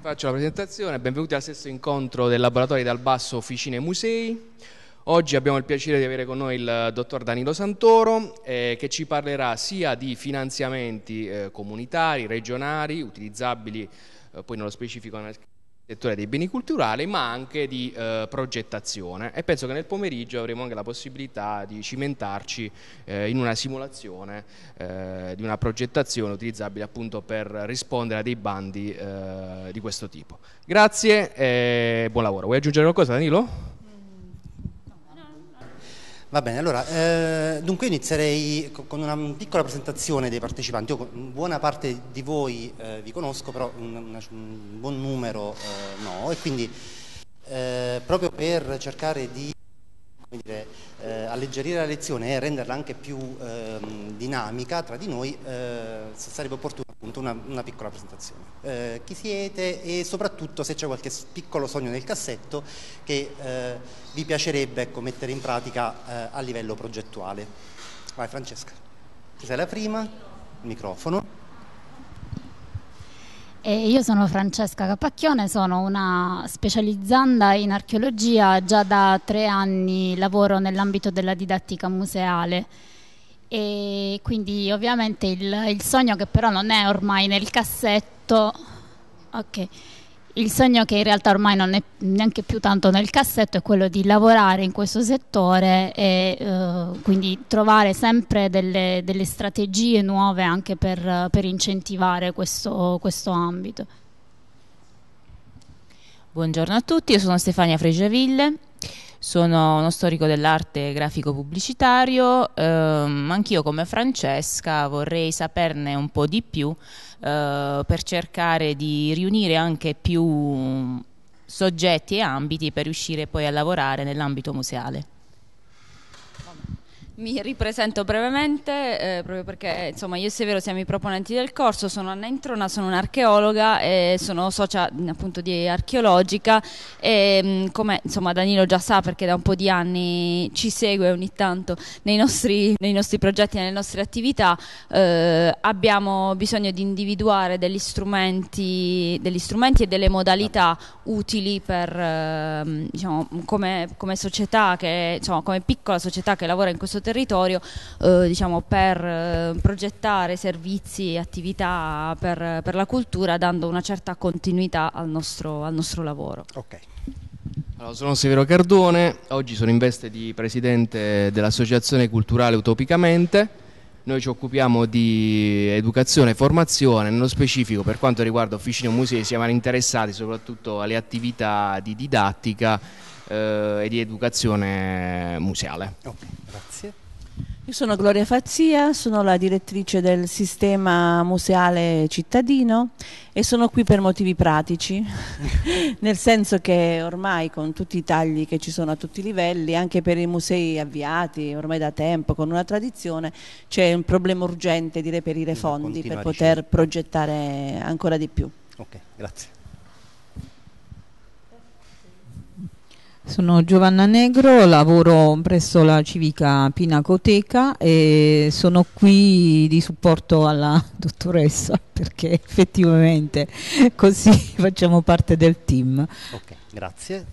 Faccio la presentazione, benvenuti al sesto incontro del Laboratorio Dal Basso Officine Musei. Oggi abbiamo il piacere di avere con noi il dottor Danilo Santoro che ci parlerà sia di finanziamenti comunitari, regionali, utilizzabili poi nello specifico nel settore dei beni culturali, ma anche di progettazione, e penso che nel pomeriggio avremo anche la possibilità di cimentarci in una simulazione di una progettazione utilizzabile appunto per rispondere a dei bandi di questo tipo. Grazie e buon lavoro. Vuoi aggiungere qualcosa, Danilo? Va bene, allora, dunque inizierei con una piccola presentazione dei partecipanti. Io buona parte di voi vi conosco, però un buon numero no, e quindi proprio per cercare di, come dire, alleggerire la lezione e renderla anche più dinamica tra di noi, sarebbe opportuno appunto una piccola presentazione. Chi siete e soprattutto se c'è qualche piccolo sogno nel cassetto che vi piacerebbe, ecco, mettere in pratica a livello progettuale. Vai Francesca, tu sei la prima, il microfono. Io sono Francesca Capacchione, sono una specializzanda in archeologia, già da 3 anni lavoro nell'ambito della didattica museale e quindi ovviamente il sogno, che però non è ormai nel cassetto, il sogno che in realtà ormai non è neanche più tanto nel cassetto, è quello di lavorare in questo settore e quindi trovare sempre delle strategie nuove anche per incentivare questo ambito. Buongiorno a tutti, io sono Stefania Fregiaville, sono uno storico dell'arte grafico pubblicitario, anch'io come Francesca vorrei saperne un po' di più per cercare di riunire anche più soggetti e ambiti per riuscire poi a lavorare nell'ambito museale. Mi ripresento brevemente, proprio perché insomma io e Severo siamo i proponenti del corso. Sono Anna Introna, sono un'archeologa e sono socia appunto di Archeologica e come insomma Danilo già sa, perché da un po' di anni ci segue ogni tanto nei nostri progetti e nelle nostre attività, abbiamo bisogno di individuare degli strumenti e delle modalità utili per diciamo come società, che insomma come piccola società che lavora in questo territorio, diciamo per progettare servizi e attività per la cultura, dando una certa continuità al nostro lavoro. Ok. Allora, sono Severo Cardone, oggi sono in veste di presidente dell'Associazione Culturale Utopicamente. Noi ci occupiamo di educazione e formazione, nello specifico per quanto riguarda Officine Musei siamo interessati soprattutto alle attività di didattica e di educazione museale. Ok, grazie. Io sono Gloria Fazzia, sono la direttrice del sistema museale cittadino e sono qui per motivi pratici, nel senso che ormai con tutti i tagli che ci sono a tutti i livelli, anche per i musei avviati ormai da tempo con una tradizione, c'è un problema urgente di reperire fondi per poter progettare ancora di più. Ok, grazie. Sono Giovanna Negro, lavoro presso la Civica Pinacoteca e sono qui di supporto alla dottoressa perché effettivamente così facciamo parte del team. Ok, grazie.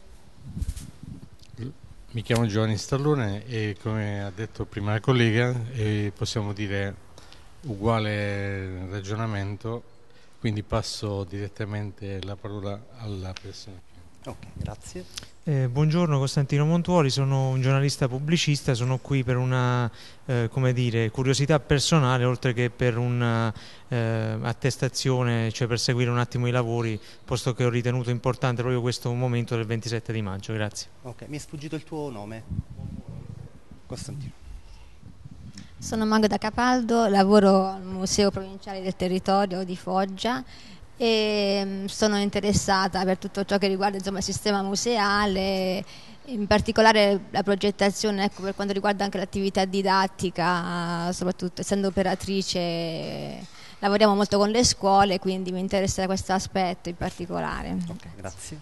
Mi chiamo Giovanni Stallone e come ha detto prima la collega possiamo dire uguale ragionamento, quindi passo direttamente la parola alla persona. Ok, grazie. Buongiorno, Costantino Montuoli, sono un giornalista pubblicista, sono qui per una come dire, curiosità personale, oltre che per una attestazione, cioè per seguire un attimo i lavori, posto che ho ritenuto importante proprio questo momento del 27 di maggio. Grazie. Ok, mi è sfuggito il tuo nome? Costantino. Sono Magda Capaldo, lavoro al Museo Provinciale del Territorio di Foggia e sono interessata per tutto ciò che riguarda insomma il sistema museale, in particolare la progettazione, ecco, per quanto riguarda anche l'attività didattica, soprattutto essendo operatrice lavoriamo molto con le scuole, quindi mi interessa questo aspetto in particolare. Ok, grazie.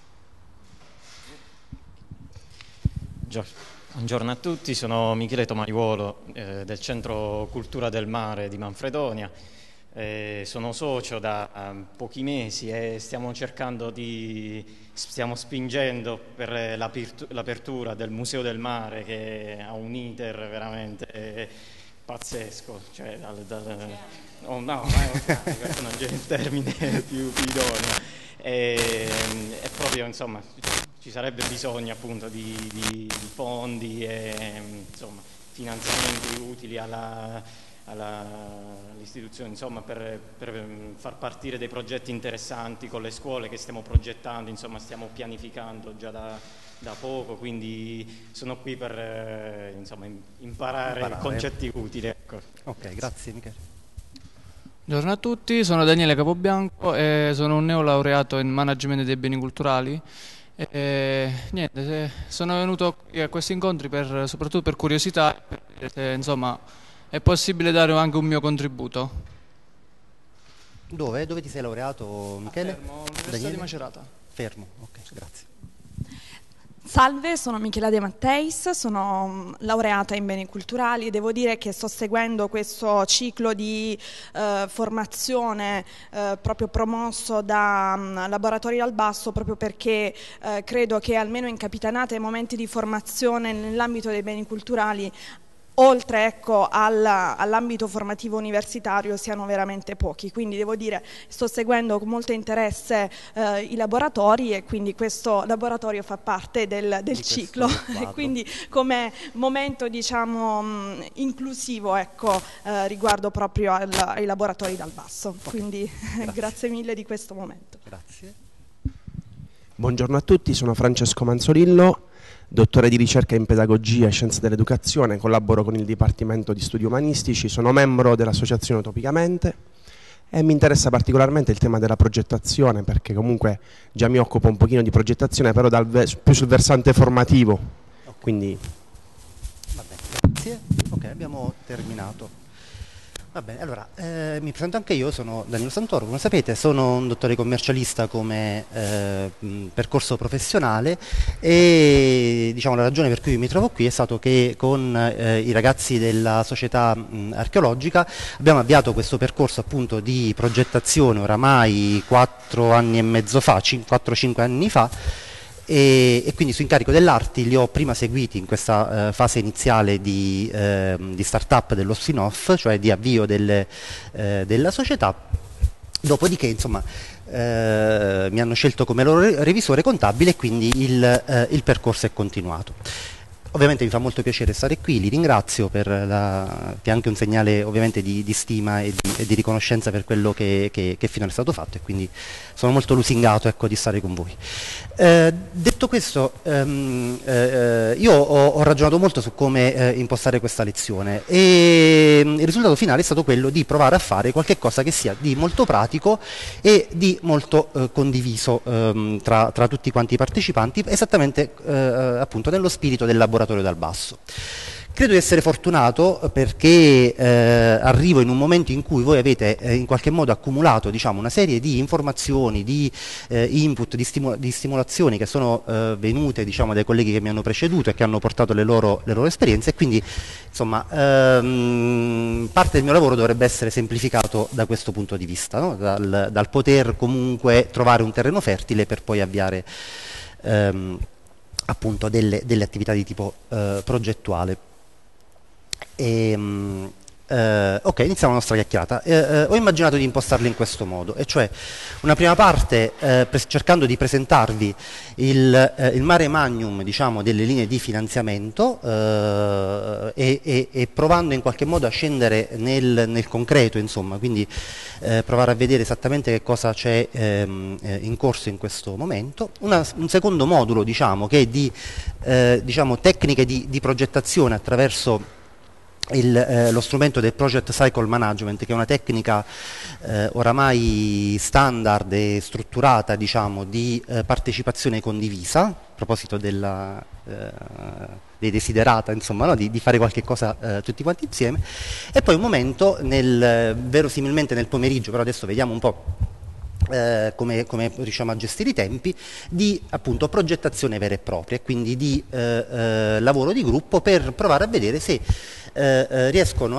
Buongiorno a tutti, sono Michele Tomariuolo del Centro Cultura del Mare di Manfredonia. Sono socio da pochi mesi e stiamo spingendo per l'apertura del Museo del Mare, che ha un iter veramente pazzesco, cioè questo non c'è il termine più idoneo, e proprio, insomma, ci sarebbe bisogno appunto di fondi e insomma finanziamenti utili all'istituzione, insomma, per far partire dei progetti interessanti con le scuole che stiamo progettando, insomma stiamo pianificando già da poco, quindi sono qui per insomma, imparare concetti utili. Ecco. Ok, grazie Michele. Buongiorno a tutti, sono Daniele Capobianco e sono un neolaureato in management dei beni culturali. Niente, sono venuto qui a questi incontri soprattutto per curiosità, per vedere se insomma è possibile dare anche un mio contributo. Dove ti sei laureato, Michele? A Fermo, Università di Macerata. Fermo, ok, grazie. Salve, sono Michela De Matteis, sono laureata in beni culturali e devo dire che sto seguendo questo ciclo di formazione proprio promosso da Laboratori Dal Basso, proprio perché credo che almeno in Capitanata i momenti di formazione nell'ambito dei beni culturali, oltre ecco, all'ambito formativo universitario, siano veramente pochi. Quindi devo dire, sto seguendo con molto interesse i laboratori e quindi questo laboratorio fa parte del ciclo e quindi come momento, diciamo, inclusivo, ecco, riguardo proprio ai laboratori Dal Basso. Okay. Quindi grazie mille di questo momento. Grazie. Buongiorno a tutti, sono Francesco Manzolillo, dottore di ricerca in pedagogia e scienze dell'educazione, collaboro con il Dipartimento di Studi Umanistici, sono membro dell'associazione Utopicamente e mi interessa particolarmente il tema della progettazione, perché comunque già mi occupo un pochino di progettazione, però più sul versante formativo. Okay. Quindi... Va bene, grazie. Ok, abbiamo terminato. Va bene, allora mi presento anche io, sono Danilo Santoro, come sapete sono un dottore commercialista come percorso professionale e diciamo la ragione per cui mi trovo qui è stato che con i ragazzi della società archeologica abbiamo avviato questo percorso appunto di progettazione oramai 4 anni e mezzo fa, 4-5 anni fa, e quindi su incarico dell'Arti li ho prima seguiti in questa fase iniziale di start-up dello spin-off, cioè di avvio della società, dopodiché insomma mi hanno scelto come loro revisore contabile e quindi il percorso è continuato. Ovviamente mi fa molto piacere stare qui, li ringrazio che è anche un segnale ovviamente di stima e di riconoscenza per quello che finora è stato fatto, e quindi sono molto lusingato, ecco, di stare con voi. Detto questo, io ho ragionato molto su come impostare questa lezione e il risultato finale è stato quello di provare a fare qualche cosa che sia di molto pratico e di molto condiviso tra tutti quanti i partecipanti, esattamente appunto nello spirito del laboratorio Dal Basso. Credo di essere fortunato perché arrivo in un momento in cui voi avete in qualche modo accumulato, diciamo, una serie di informazioni, di input, di stimolazioni che sono venute, diciamo, dai colleghi che mi hanno preceduto e che hanno portato le loro esperienze, e quindi insomma parte del mio lavoro dovrebbe essere semplificato da questo punto di vista, no? dal poter comunque trovare un terreno fertile per poi avviare appunto delle attività di tipo progettuale. Ok, iniziamo la nostra chiacchierata. Ho immaginato di impostarla in questo modo, e cioè una prima parte cercando di presentarvi il mare magnum, diciamo, delle linee di finanziamento e provando in qualche modo a scendere nel concreto, insomma, quindi provare a vedere esattamente che cosa c'è in corso in questo momento. Un secondo modulo, diciamo, che è di diciamo, tecniche di progettazione attraverso lo strumento del Project Cycle Management, che è una tecnica oramai standard e strutturata, diciamo, di partecipazione condivisa, a proposito dei desiderata, insomma, no? di fare qualche cosa tutti quanti insieme, e poi un momento verosimilmente nel pomeriggio, però adesso vediamo un po' come riusciamo a gestire i tempi, di appunto progettazione vera e propria, quindi di lavoro di gruppo per provare a vedere se riusciamo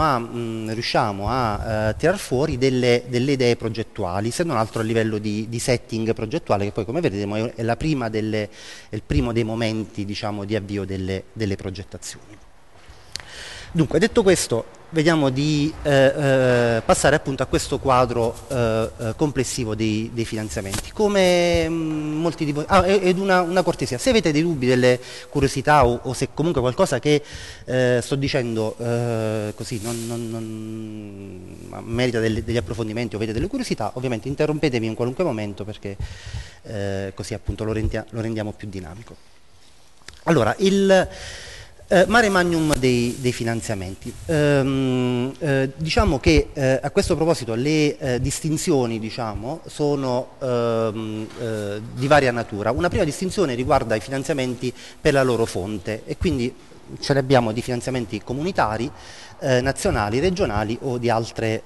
a tirar fuori delle idee progettuali, se non altro a livello di setting progettuale, che poi come vedremo è il primo dei momenti, diciamo, di avvio delle progettazioni. Dunque, detto questo, vediamo di passare appunto a questo quadro complessivo dei finanziamenti. Come molti di voi... ed una cortesia, se avete dei dubbi, delle curiosità o se comunque qualcosa che sto dicendo così non merita degli approfondimenti o avete delle curiosità, ovviamente interrompetemi in qualunque momento, perché così appunto lo rendiamo più dinamico. Allora, il mare magnum dei finanziamenti. Diciamo che a questo proposito le distinzioni, diciamo, sono di varia natura. Una prima distinzione riguarda i finanziamenti per la loro fonte, e quindi ce ne abbiamo di finanziamenti comunitari, nazionali, regionali o di altre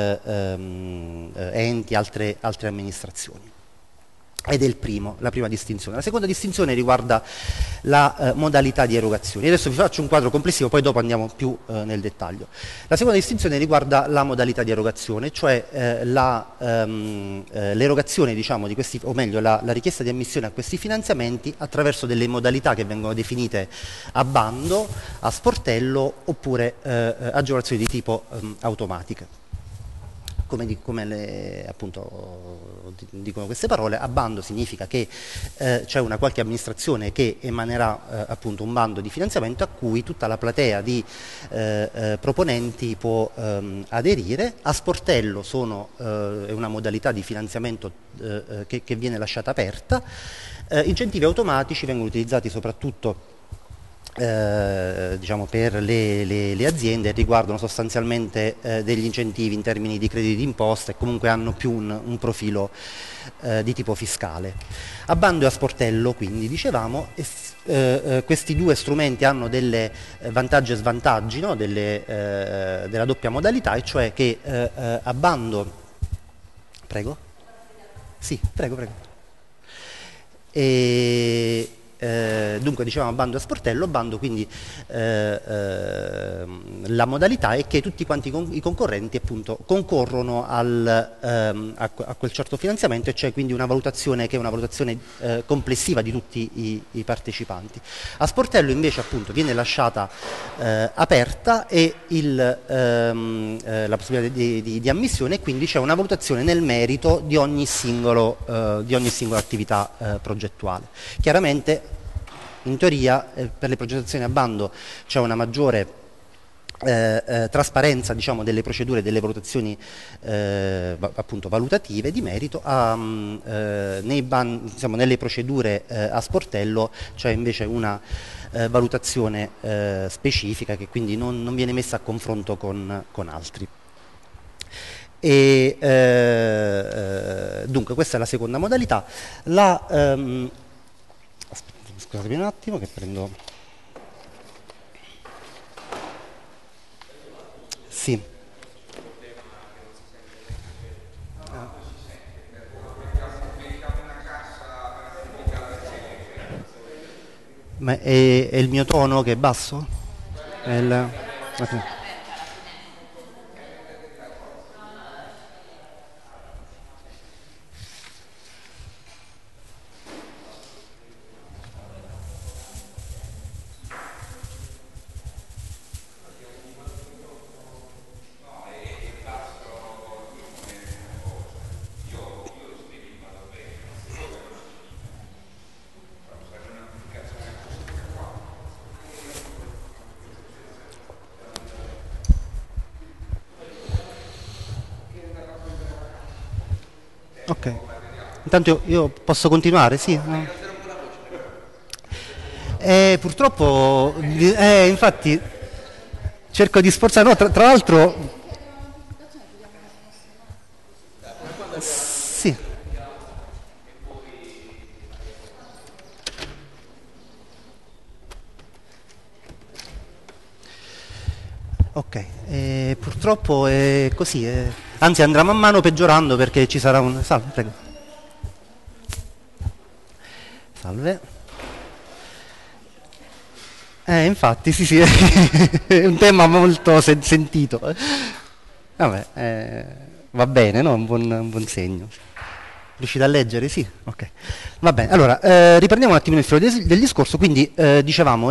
enti, altre amministrazioni. Ed è la prima distinzione. La seconda distinzione riguarda la modalità di erogazione. Adesso vi faccio un quadro complessivo, poi dopo andiamo più nel dettaglio. La seconda distinzione riguarda la modalità di erogazione, cioè l'erogazione, diciamo, di questi, o meglio la richiesta di ammissione a questi finanziamenti attraverso delle modalità che vengono definite a bando, a sportello oppure agevolazioni di tipo automatiche. Come appunto dicono queste parole, a bando significa che c'è una qualche amministrazione che emanerà appunto un bando di finanziamento a cui tutta la platea di proponenti può aderire. A sportello è una modalità di finanziamento che viene lasciata aperta. Incentivi automatici vengono utilizzati soprattutto diciamo per le aziende, riguardano sostanzialmente degli incentivi in termini di crediti d'imposta e comunque hanno più un profilo di tipo fiscale. A bando e a sportello, quindi, dicevamo, questi due strumenti hanno delle vantaggi e svantaggi, no? Della doppia modalità, e cioè che a bando... Prego? Sì, prego. Dunque dicevamo bando e sportello. Bando, quindi la modalità è che tutti quanti i concorrenti appunto concorrono a quel certo finanziamento, e c'è quindi una valutazione che è una valutazione complessiva di tutti i partecipanti. A sportello invece appunto viene lasciata aperta e la possibilità di ammissione, e quindi c'è una valutazione nel merito di ogni singola attività progettuale. Chiaramente in teoria per le progettazioni a bando c'è una maggiore trasparenza, diciamo, delle procedure, delle valutazioni appunto valutative di merito. Nelle procedure a sportello c'è invece una valutazione specifica che quindi non viene messa a confronto con altri. Dunque questa è la seconda modalità. Scusatemi un attimo che prendo... Sì. Ma è il mio tono che è basso? Okay. Ok, intanto io posso continuare? Sì? No? Purtroppo, infatti, cerco di sforzare, no, tra l'altro... Sì. Ok, purtroppo è così, anzi andrà man mano peggiorando perché ci sarà un... Salve, prego. salve. Infatti, sì, è un tema molto sentito. Vabbè, va bene, no? Un buon segno. Riuscite a leggere? Sì? Ok. Va bene, allora, riprendiamo un attimino il filo del discorso, quindi dicevamo,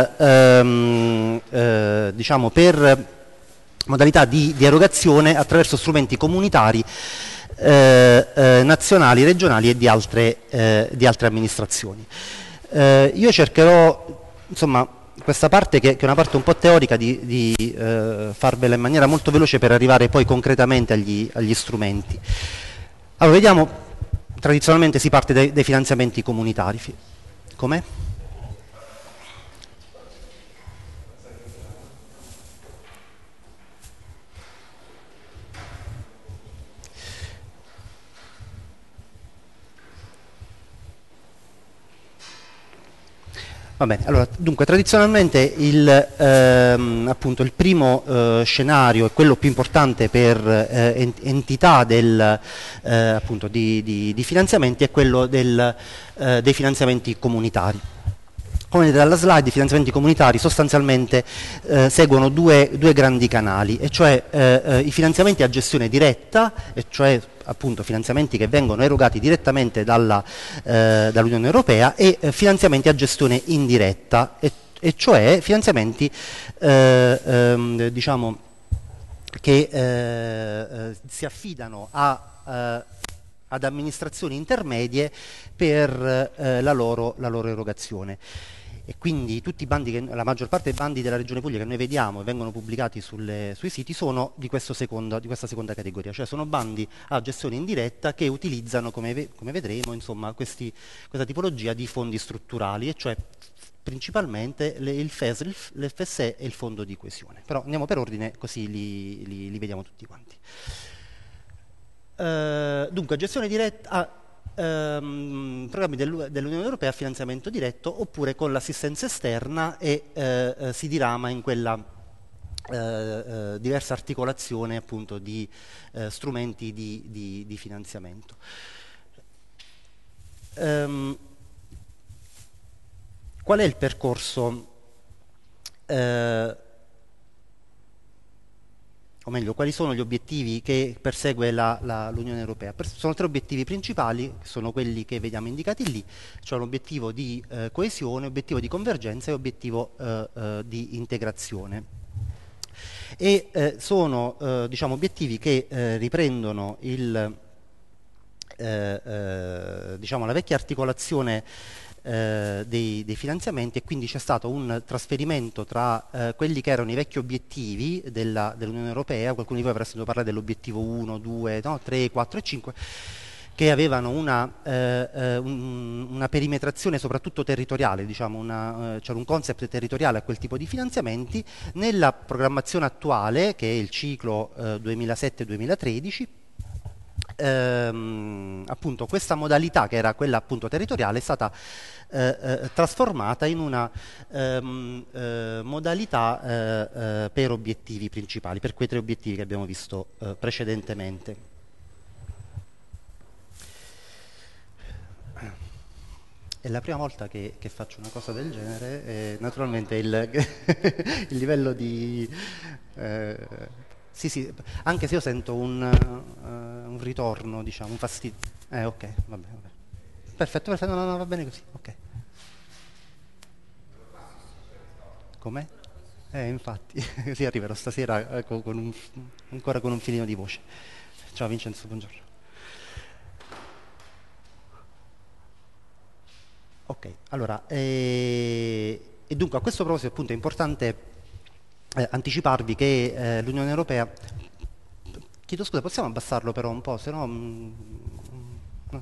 diciamo, per modalità di erogazione attraverso strumenti comunitari, nazionali, regionali e di altre amministrazioni. Io cercherò, insomma, questa parte che è una parte un po' teorica di farvela in maniera molto veloce per arrivare poi concretamente agli strumenti. Allora, vediamo, tradizionalmente si parte dai finanziamenti comunitari. Com'è? Va bene, allora, dunque tradizionalmente appunto, il primo scenario e quello più importante per entità appunto, di finanziamenti è quello dei finanziamenti comunitari. Come vedete dalla slide, i finanziamenti comunitari sostanzialmente seguono due grandi canali, e cioè i finanziamenti a gestione diretta, e cioè appunto finanziamenti che vengono erogati direttamente dall'Unione Europea, e finanziamenti a gestione indiretta, e cioè finanziamenti diciamo, che si affidano ad amministrazioni intermedie per la loro erogazione. E quindi tutti i bandi, la maggior parte dei bandi della Regione Puglia che noi vediamo e vengono pubblicati sui siti sono di questa seconda categoria, cioè sono bandi a gestione indiretta che utilizzano, come vedremo, insomma, questa tipologia di fondi strutturali, e cioè principalmente il FES, l'FSE e il fondo di coesione. Però andiamo per ordine, così li vediamo tutti quanti. Dunque, gestione diretta, programmi dell'Unione Europea a finanziamento diretto, oppure con l'assistenza esterna, e si dirama in quella diversa articolazione appunto di strumenti di finanziamento. Qual è il percorso, o meglio, quali sono gli obiettivi che persegue l'Unione Europea? Sono tre obiettivi principali, che sono quelli che vediamo indicati lì, cioè l'obiettivo di coesione, obiettivo di convergenza e obiettivo di integrazione. E sono diciamo, obiettivi che riprendono diciamo, la vecchia articolazione dei finanziamenti, e quindi c'è stato un trasferimento tra quelli che erano i vecchi obiettivi dell'Unione Europea. Qualcuno di voi avrà sentito parlare dell'obiettivo 1, 2, no, 3, 4 e 5, che avevano una perimetrazione soprattutto territoriale, diciamo, c'era un concept territoriale a quel tipo di finanziamenti. Nella programmazione attuale, che è il ciclo 2007-2013, appunto questa modalità, che era quella appunto territoriale, è stata trasformata in una modalità per obiettivi principali, per quei tre obiettivi che abbiamo visto precedentemente. È la prima volta che faccio una cosa del genere, e naturalmente il livello di sì, anche se io sento un ritorno, diciamo, un fastidio. Ok, vabbè. Perfetto, no, va bene così, ok. Com'è? Infatti, così arriverò stasera ancora con un filino di voce. Ciao Vincenzo, buongiorno. Ok, allora, e dunque a questo proposito appunto è importante anticiparvi che l'Unione Europea, chiedo scusa, possiamo abbassarlo però un po', se no... no.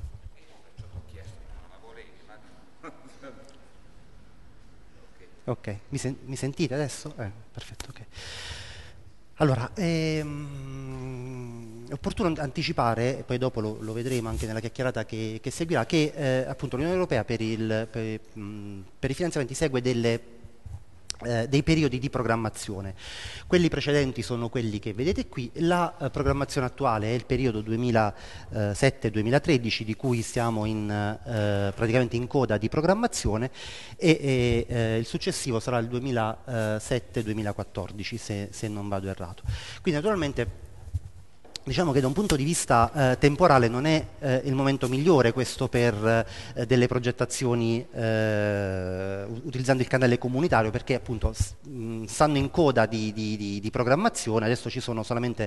Ok, mi sentite adesso? Perfetto, ok. Allora, è opportuno anticipare, e poi dopo lo vedremo anche nella chiacchierata che seguirà, che appunto l'Unione Europea per i finanziamenti segue delle dei periodi di programmazione. Quelli precedenti sono quelli che vedete qui, la programmazione attuale è il periodo 2007-2013 di cui siamo praticamente in coda di programmazione e il successivo sarà il 2007-2014 se non vado errato. Quindi naturalmente diciamo che da un punto di vista temporale non è il momento migliore questo per delle progettazioni utilizzando il canale comunitario, perché appunto stanno in coda di programmazione, adesso ci sono solamente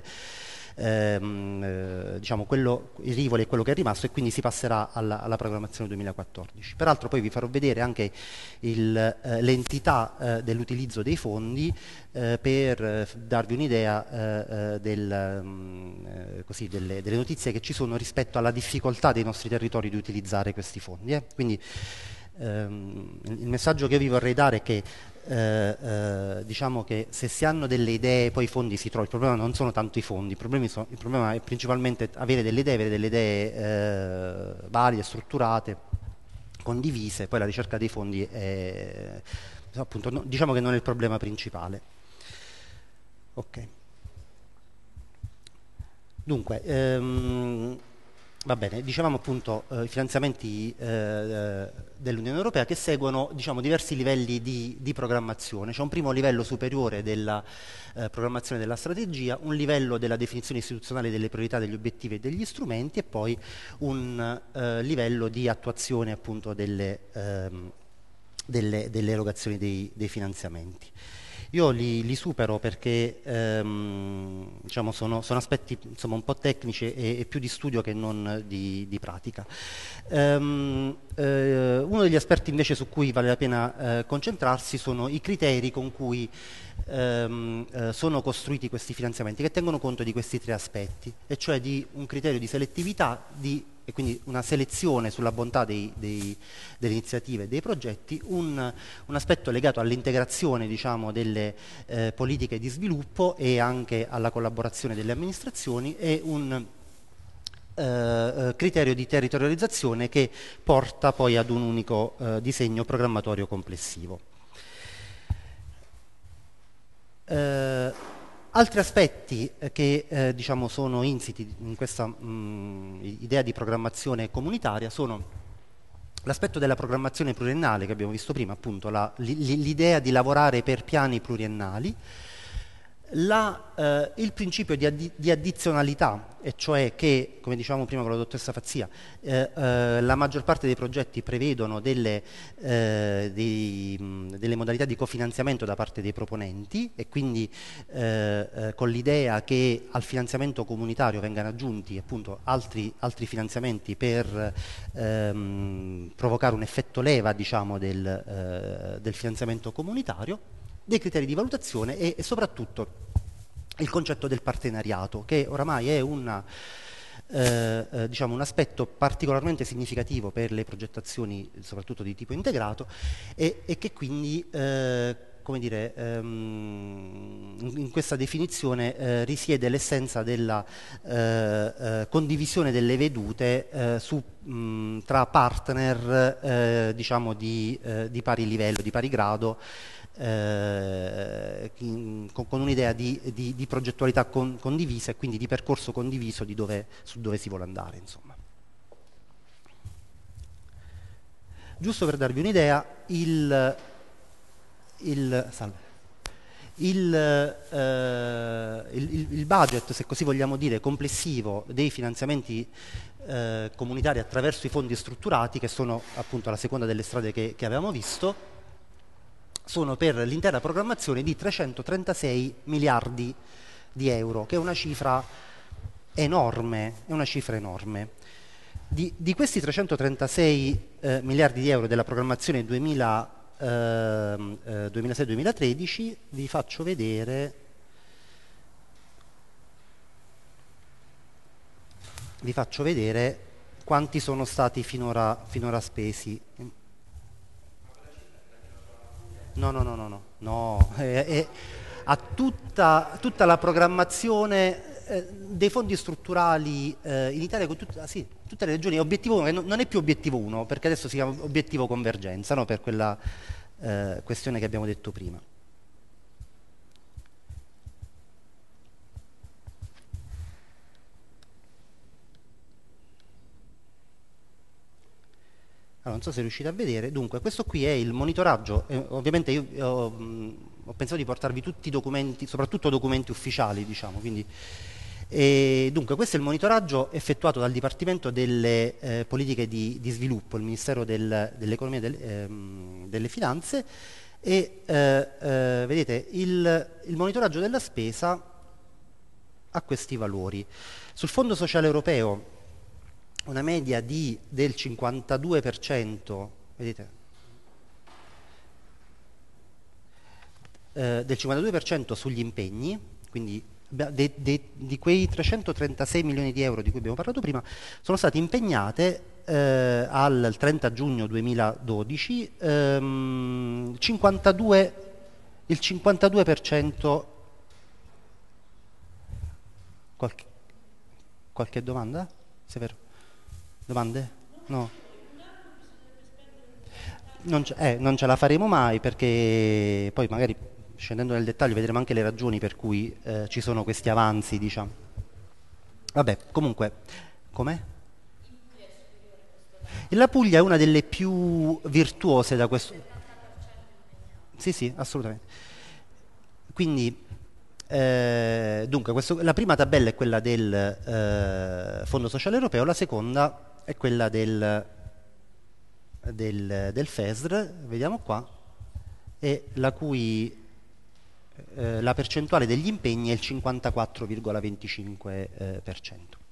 diciamo il Rivoli è quello che è rimasto e quindi si passerà alla programmazione 2014. Peraltro poi vi farò vedere anche l'entità dell'utilizzo dei fondi per darvi un'idea delle notizie che ci sono rispetto alla difficoltà dei nostri territori di utilizzare questi fondi. Quindi il messaggio che io vi vorrei dare è che diciamo che se si hanno delle idee poi i fondi si trovano. Il problema non sono tanto i fondi, il problema è principalmente avere delle idee valide, strutturate, condivise. Poi la ricerca dei fondi è, appunto, diciamo che non è il problema principale. Ok. Dunque va bene, dicevamo appunto i finanziamenti dell'Unione Europea che seguono, diciamo, diversi livelli di programmazione. C'è un primo livello superiore della programmazione della strategia, un livello della definizione istituzionale delle priorità, degli obiettivi e degli strumenti, e poi un livello di attuazione appunto delle erogazioni dei finanziamenti. Io li supero perché diciamo, sono aspetti insomma, un po' tecnici e più di studio che non di pratica. Uno degli aspetti invece su cui vale la pena concentrarsi sono i criteri con cui sono costruiti questi finanziamenti, che tengono conto di questi tre aspetti, e cioè di un criterio di selettività e quindi una selezione sulla bontà delle iniziative e dei progetti, un aspetto legato all'integrazione, diciamo, delle politiche di sviluppo e anche alla collaborazione delle amministrazioni, e un criterio di territorializzazione che porta poi ad un unico disegno programmatorio complessivo. Altri aspetti che diciamo sono insiti in questa idea di programmazione comunitaria sono l'aspetto della programmazione pluriennale che abbiamo visto prima, appunto l'idea di lavorare per piani pluriennali, il principio di addizionalità, e cioè che, come dicevamo prima con la dottoressa Fazzia, la maggior parte dei progetti prevedono delle modalità di cofinanziamento da parte dei proponenti, e quindi con l'idea che al finanziamento comunitario vengano aggiunti appunto altri finanziamenti per provocare un effetto leva, diciamo, del finanziamento comunitario, dei criteri di valutazione e soprattutto il concetto del partenariato, che oramai è diciamo, un aspetto particolarmente significativo per le progettazioni soprattutto di tipo integrato, e che quindi come dire, in questa definizione risiede l'essenza della condivisione delle vedute tra partner diciamo di pari livello, di pari grado, con un'idea di progettualità condivisa e quindi di percorso condiviso su dove si vuole andare, insomma. Giusto per darvi un'idea, il budget, se così vogliamo dire, complessivo dei finanziamenti comunitari attraverso i fondi strutturati, che sono appunto la seconda delle strade che avevamo visto, sono per l'intera programmazione di 336 miliardi di euro, che è una cifra enorme, Di questi 336 miliardi di euro della programmazione 2006-2013 vi faccio vedere quanti sono stati finora spesi. No, a tutta la programmazione dei fondi strutturali in Italia con tutte le regioni. Obiettivo 1, non è più obiettivo 1, perché adesso si chiama obiettivo convergenza, no? Per quella questione che abbiamo detto prima. non so se riuscite a vedere. Dunque, questo qui è il monitoraggio, ovviamente io ho pensato di portarvi tutti i documenti, soprattutto documenti ufficiali, diciamo, quindi... dunque, questo è il monitoraggio effettuato dal Dipartimento delle Politiche di Sviluppo, il Ministero dell'Economia e delle Finanze, e vedete il monitoraggio della spesa a questi valori. Sul Fondo Sociale Europeo una media del 52%, vedete? Del 52% sugli impegni, quindi di quei 336 milioni di euro di cui abbiamo parlato prima, sono state impegnate al 30 giugno 2012 il 52%. Qualche domanda? Severo? Domande? No. Non ce la faremo mai, perché poi magari scendendo nel dettaglio vedremo anche le ragioni per cui ci sono questi avanzi, diciamo. Vabbè, comunque, com'è? La Puglia è una delle più virtuose da questo... Sì, assolutamente. Quindi, dunque, la prima tabella è quella del Fondo Sociale Europeo, la seconda è quella del FESR, vediamo qua, e la cui la percentuale degli impegni è il 54,25%.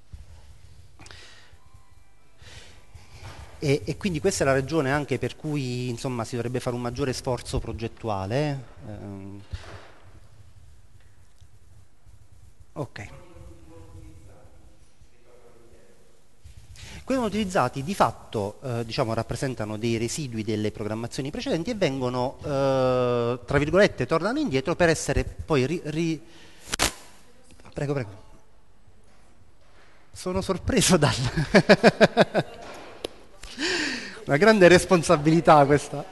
E quindi questa è la ragione anche per cui, insomma, si dovrebbe fare un maggiore sforzo progettuale. Ok. Quelli utilizzati di fatto diciamo, rappresentano dei residui delle programmazioni precedenti e vengono, tra virgolette, tornano indietro per essere poi Prego. Sono sorpreso una grande responsabilità questa.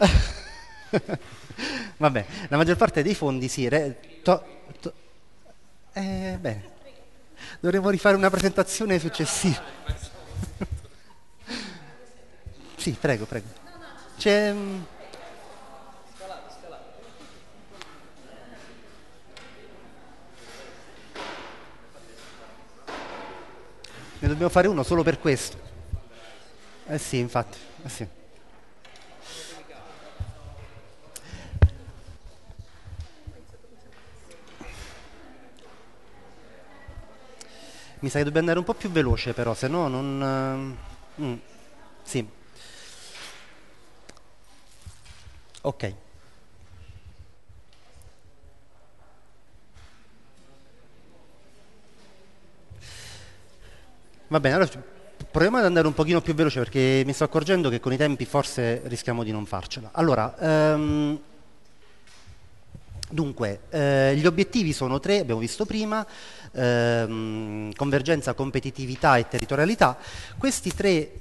Vabbè, la maggior parte dei fondi bene. Dovremmo rifare una presentazione successiva. Sì, prego. C'è... Ne dobbiamo fare uno solo per questo. Sì, infatti. Sì. Mi sa che dobbiamo andare un po' più veloce però, se no non... Sì. Ok. Va bene, allora proviamo ad andare un pochino più veloce perché mi sto accorgendo che con i tempi forse rischiamo di non farcela. Allora, dunque, gli obiettivi sono 3, abbiamo visto prima, convergenza, competitività e territorialità. Questi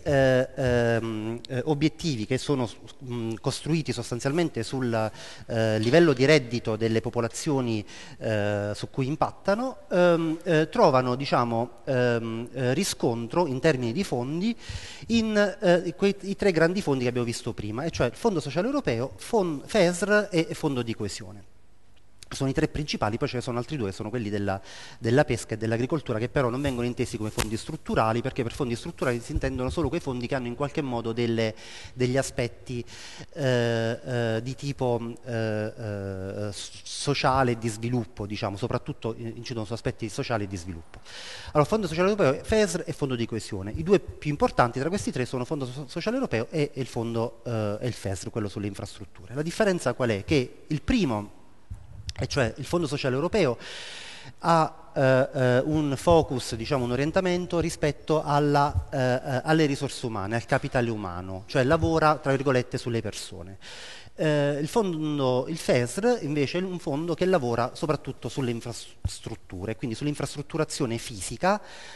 3 obiettivi, che sono costruiti sostanzialmente sul livello di reddito delle popolazioni su cui impattano, trovano, diciamo, riscontro in termini di fondi in i 3 grandi fondi che abbiamo visto prima, e cioè il Fondo Sociale Europeo, FESR e Fondo di Coesione. Sono i 3 principali, poi ce ne sono altri 2, sono quelli della pesca e dell'agricoltura, che però non vengono intesi come fondi strutturali, perché per fondi strutturali si intendono solo quei fondi che hanno in qualche modo degli aspetti di tipo sociale e di sviluppo, diciamo, soprattutto incidono su aspetti sociali e di sviluppo. Allora, Fondo Sociale Europeo, FESR e Fondo di Coesione. I 2 più importanti tra questi 3 sono Fondo Sociale Europeo e il FESR, quello sulle infrastrutture. La differenza qual è? Che il primo, e cioè il Fondo Sociale Europeo, ha un focus, diciamo un orientamento rispetto alle risorse umane, al capitale umano, cioè lavora, tra virgolette, sulle persone. Il FESR invece è un fondo che lavora soprattutto sulle infrastrutture, quindi sull'infrastrutturazione fisica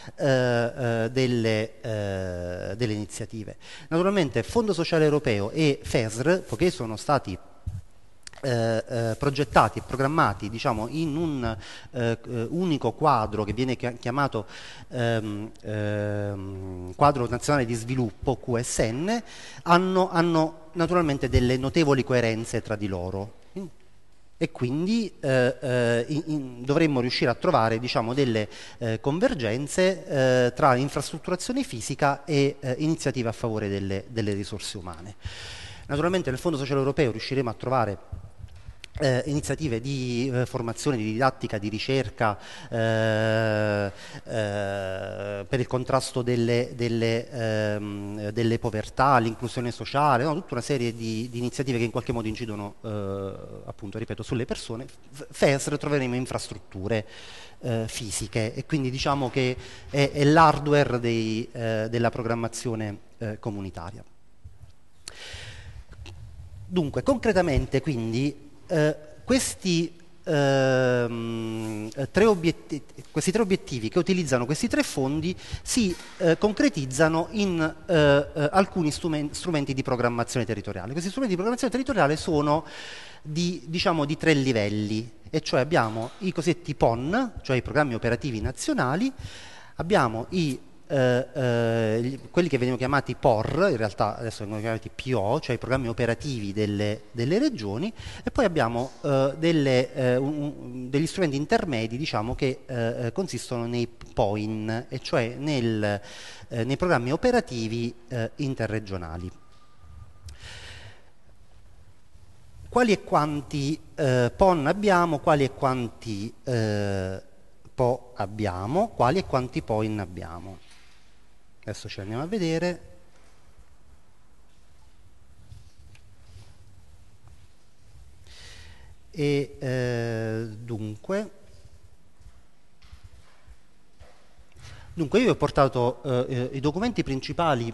delle iniziative. Naturalmente Fondo Sociale Europeo e FESR, poiché sono stati progettati e programmati, diciamo, in un unico quadro che viene chiamato Quadro Nazionale di Sviluppo, QSN, hanno naturalmente delle notevoli coerenze tra di loro. E quindi dovremmo riuscire a trovare, diciamo, delle convergenze tra infrastrutturazione fisica e iniziative a favore delle risorse umane. Naturalmente nel Fondo Sociale Europeo riusciremo a trovare iniziative di formazione, di didattica, di ricerca per il contrasto delle povertà, l'inclusione sociale, no? Tutta una serie di iniziative che in qualche modo incidono, appunto, ripeto, sulle persone. FESR troveremo infrastrutture fisiche, e quindi diciamo che è l'hardware della programmazione comunitaria. Dunque, concretamente, quindi, questi tre obiettivi che utilizzano questi tre fondi si concretizzano in alcuni strumenti di programmazione territoriale. Questi strumenti di programmazione territoriale sono diciamo, di 3 livelli, e cioè abbiamo i cosiddetti PON, cioè i programmi operativi nazionali, abbiamo quelli che vengono chiamati POR, in realtà adesso vengono chiamati PO, cioè i programmi operativi delle regioni, e poi abbiamo degli strumenti intermedi, diciamo, che consistono nei POIN, e cioè nei programmi operativi interregionali. Quali e quanti PON abbiamo, quali e quanti PO abbiamo, quali e quanti POIN abbiamo? Adesso ci andiamo a vedere. E dunque io vi ho portato i documenti principali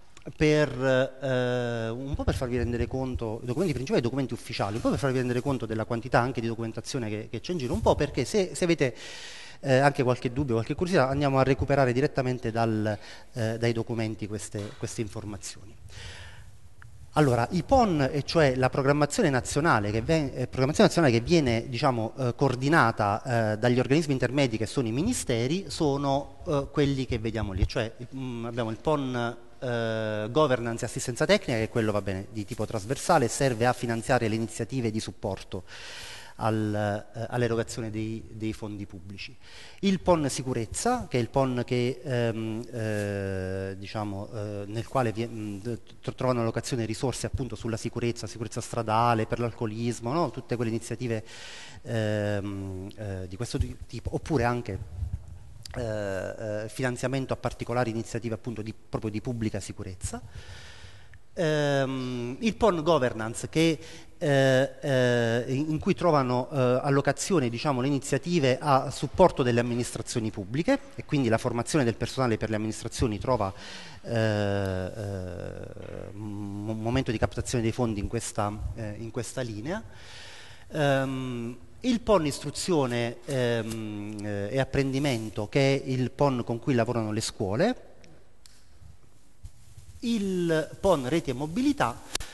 un po' per farvi rendere conto, i documenti principali e i documenti ufficiali, un po' per farvi rendere conto della quantità anche di documentazione che c'è in giro, un po' perché se avete anche qualche dubbio, qualche curiosità, andiamo a recuperare direttamente dai documenti queste informazioni. Allora, i PON, e cioè la programmazione nazionale che viene, diciamo, coordinata dagli organismi intermedi, che sono i ministeri, sono quelli che vediamo lì, cioè abbiamo il PON governance e assistenza tecnica, che è quello, va bene, di tipo trasversale, serve a finanziare le iniziative di supporto all'erogazione dei fondi pubblici. Il PON sicurezza, che è il PON che, diciamo, nel quale trovano allocazione risorse appunto sulla sicurezza stradale, per l'alcolismo, no? Tutte quelle iniziative di questo tipo, oppure anche finanziamento a particolari iniziative appunto proprio di pubblica sicurezza. Il PON governance, in cui trovano allocazione, diciamo, le iniziative a supporto delle amministrazioni pubbliche, e quindi la formazione del personale per le amministrazioni trova un momento di captazione dei fondi in questa linea. Il PON istruzione e apprendimento, che è il PON con cui lavorano le scuole. Il PON reti e mobilità,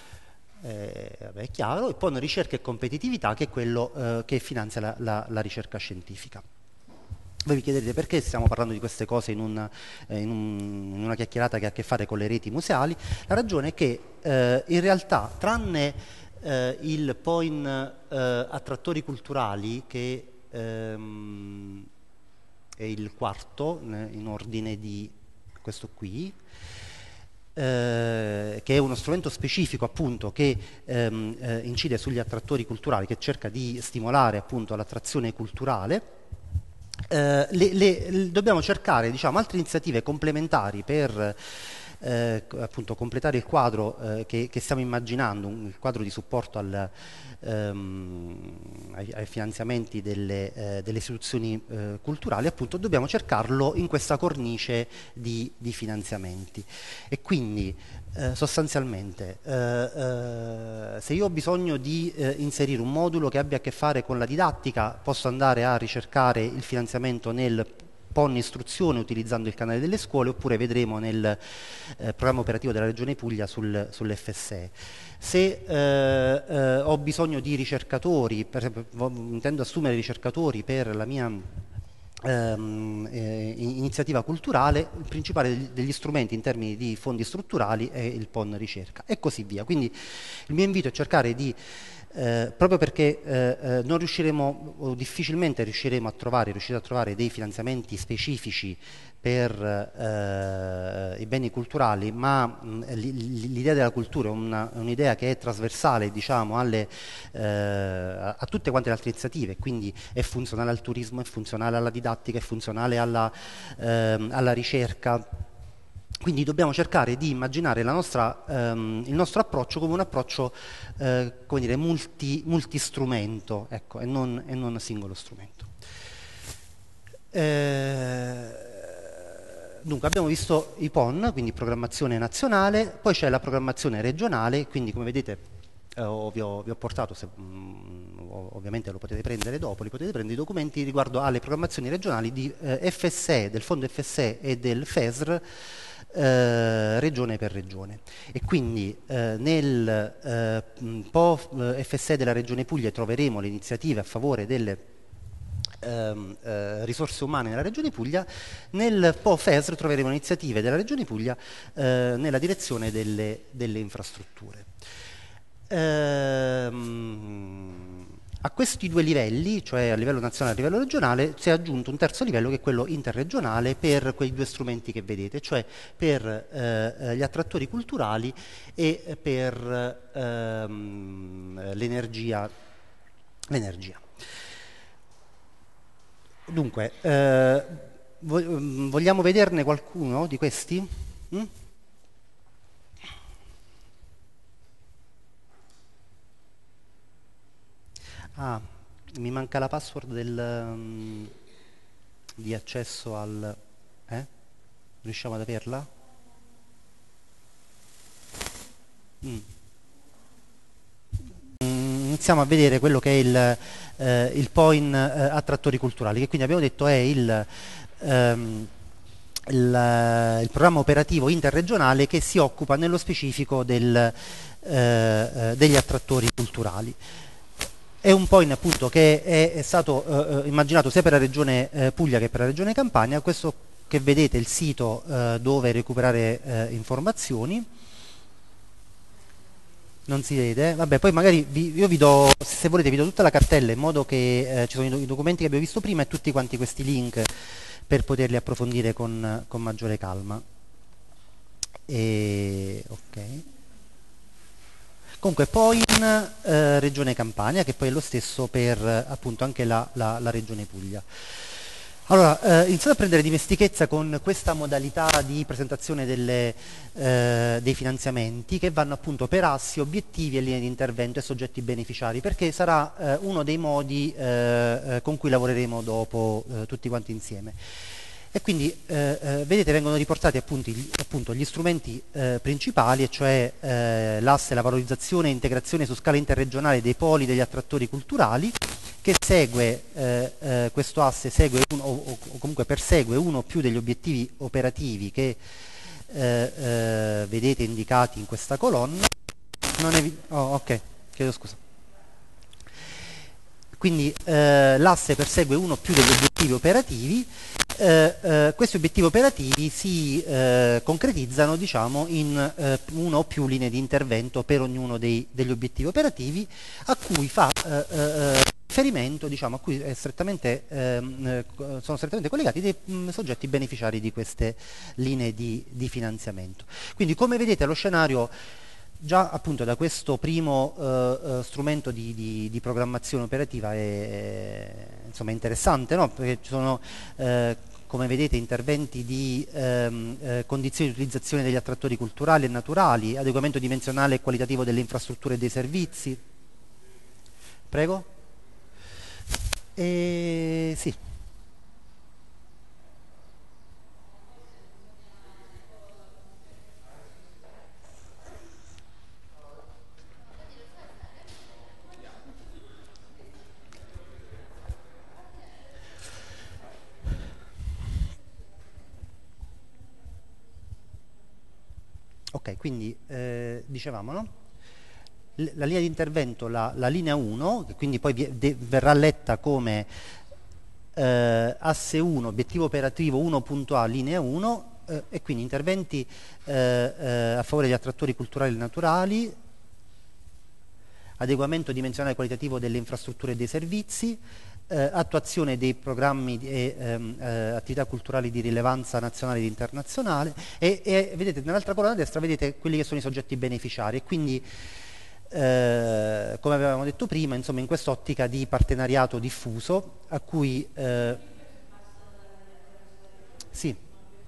è chiaro. Il PON ricerca e competitività, che è quello che finanzia la ricerca scientifica. Voi vi chiederete perché stiamo parlando di queste cose in una chiacchierata che ha a che fare con le reti museali. La ragione è che in realtà, tranne il POIN attrattori culturali, che è il quarto in ordine di questo qui, che è uno strumento specifico appunto che incide sugli attrattori culturali, che cerca di stimolare appunto l'attrazione culturale. Dobbiamo cercare, diciamo, altre iniziative complementari per appunto completare il quadro che stiamo immaginando, il quadro di supporto ai finanziamenti delle istituzioni culturali. Appunto dobbiamo cercarlo in questa cornice di finanziamenti, e quindi sostanzialmente se io ho bisogno di inserire un modulo che abbia a che fare con la didattica, posso andare a ricercare il finanziamento nel PON istruzione utilizzando il canale delle scuole, oppure vedremo nel programma operativo della Regione Puglia sull'FSE. Se ho bisogno di ricercatori, per esempio intendo assumere ricercatori per la mia iniziativa culturale, il principale degli strumenti in termini di fondi strutturali è il PON ricerca e così via. Quindi il mio invito è cercare di proprio perché non riusciremo o difficilmente riuscite a trovare dei finanziamenti specifici per i beni culturali, ma l'idea della cultura è un'idea che è trasversale, diciamo, a tutte quante le altre iniziative, quindi è funzionale al turismo, è funzionale alla didattica, è funzionale alla ricerca. Quindi dobbiamo cercare di immaginare il nostro approccio come un approccio come dire, multistrumento, ecco, e non singolo strumento. Dunque abbiamo visto i PON, quindi programmazione nazionale, poi c'è la programmazione regionale, quindi come vedete vi ho portato, ovviamente lo potete prendere dopo, li potete prendere i documenti riguardo alle programmazioni regionali di FSE, del fondo FSE e del FESR, regione per regione. E quindi nel PO FSE della Regione Puglia troveremo le iniziative a favore delle risorse umane nella Regione Puglia. Nel PO FESR troveremo iniziative della Regione Puglia nella direzione delle infrastrutture. A questi due livelli, cioè a livello nazionale e a livello regionale, si è aggiunto un terzo livello che è quello interregionale per quei due strumenti che vedete, cioè per gli attrattori culturali e per l'energia. Dunque, vogliamo vederne qualcuno di questi? Ah, mi manca la password di accesso al... Riusciamo ad averla? Iniziamo a vedere quello che è il POIN attrattori culturali, che quindi abbiamo detto è il programma operativo interregionale che si occupa nello specifico degli attrattori culturali. È un POIN appunto che è stato immaginato sia per la Regione Puglia che per la Regione Campania. Questo che vedete è il sito dove recuperare informazioni. Non si vede? Vabbè, poi magari io vi do, se volete, vi do tutta la cartella in modo che ci sono i documenti che abbiamo visto prima e tutti quanti questi link per poterli approfondire con maggiore calma. Ok. Comunque poi in Regione Campania, che poi è lo stesso per appunto anche la Regione Puglia. Allora, iniziate a prendere dimestichezza con questa modalità di presentazione dei finanziamenti, che vanno appunto per assi, obiettivi e linee di intervento e soggetti beneficiari, perché sarà uno dei modi con cui lavoreremo dopo tutti quanti insieme. E quindi vedete vengono riportati appunto gli strumenti principali, e cioè l'asse, la valorizzazione e integrazione su scala interregionale dei poli degli attrattori culturali, che segue, questo asse segue o comunque persegue uno o più degli obiettivi operativi che vedete indicati in questa colonna. Ok, chiedo scusa. Quindi l'asse persegue uno o più degli obiettivi operativi. Questi obiettivi operativi si concretizzano, diciamo, in una o più linee di intervento per ognuno degli obiettivi operativi, a cui fa riferimento, diciamo, a cui è sono strettamente collegati dei soggetti beneficiari di queste linee di finanziamento. Quindi, come vedete, lo scenario già appunto da questo primo strumento di programmazione operativa è insomma interessante, no? Perché ci sono come vedete interventi di condizioni di utilizzazione degli attrattori culturali e naturali, adeguamento dimensionale e qualitativo delle infrastrutture e dei servizi. Prego? Sì. Ok, quindi dicevamo, no? La linea di intervento, la linea 1, che quindi poi verrà letta come asse 1, obiettivo operativo 1.A, linea 1, e quindi interventi a favore degli attrattori culturali e naturali, adeguamento dimensionale e qualitativo delle infrastrutture e dei servizi, attuazione dei programmi e attività culturali di rilevanza nazionale ed internazionale, e vedete nell'altra colonna a destra vedete quelli che sono i soggetti beneficiari, e quindi come avevamo detto prima, insomma, in quest'ottica di partenariato diffuso a cui sì,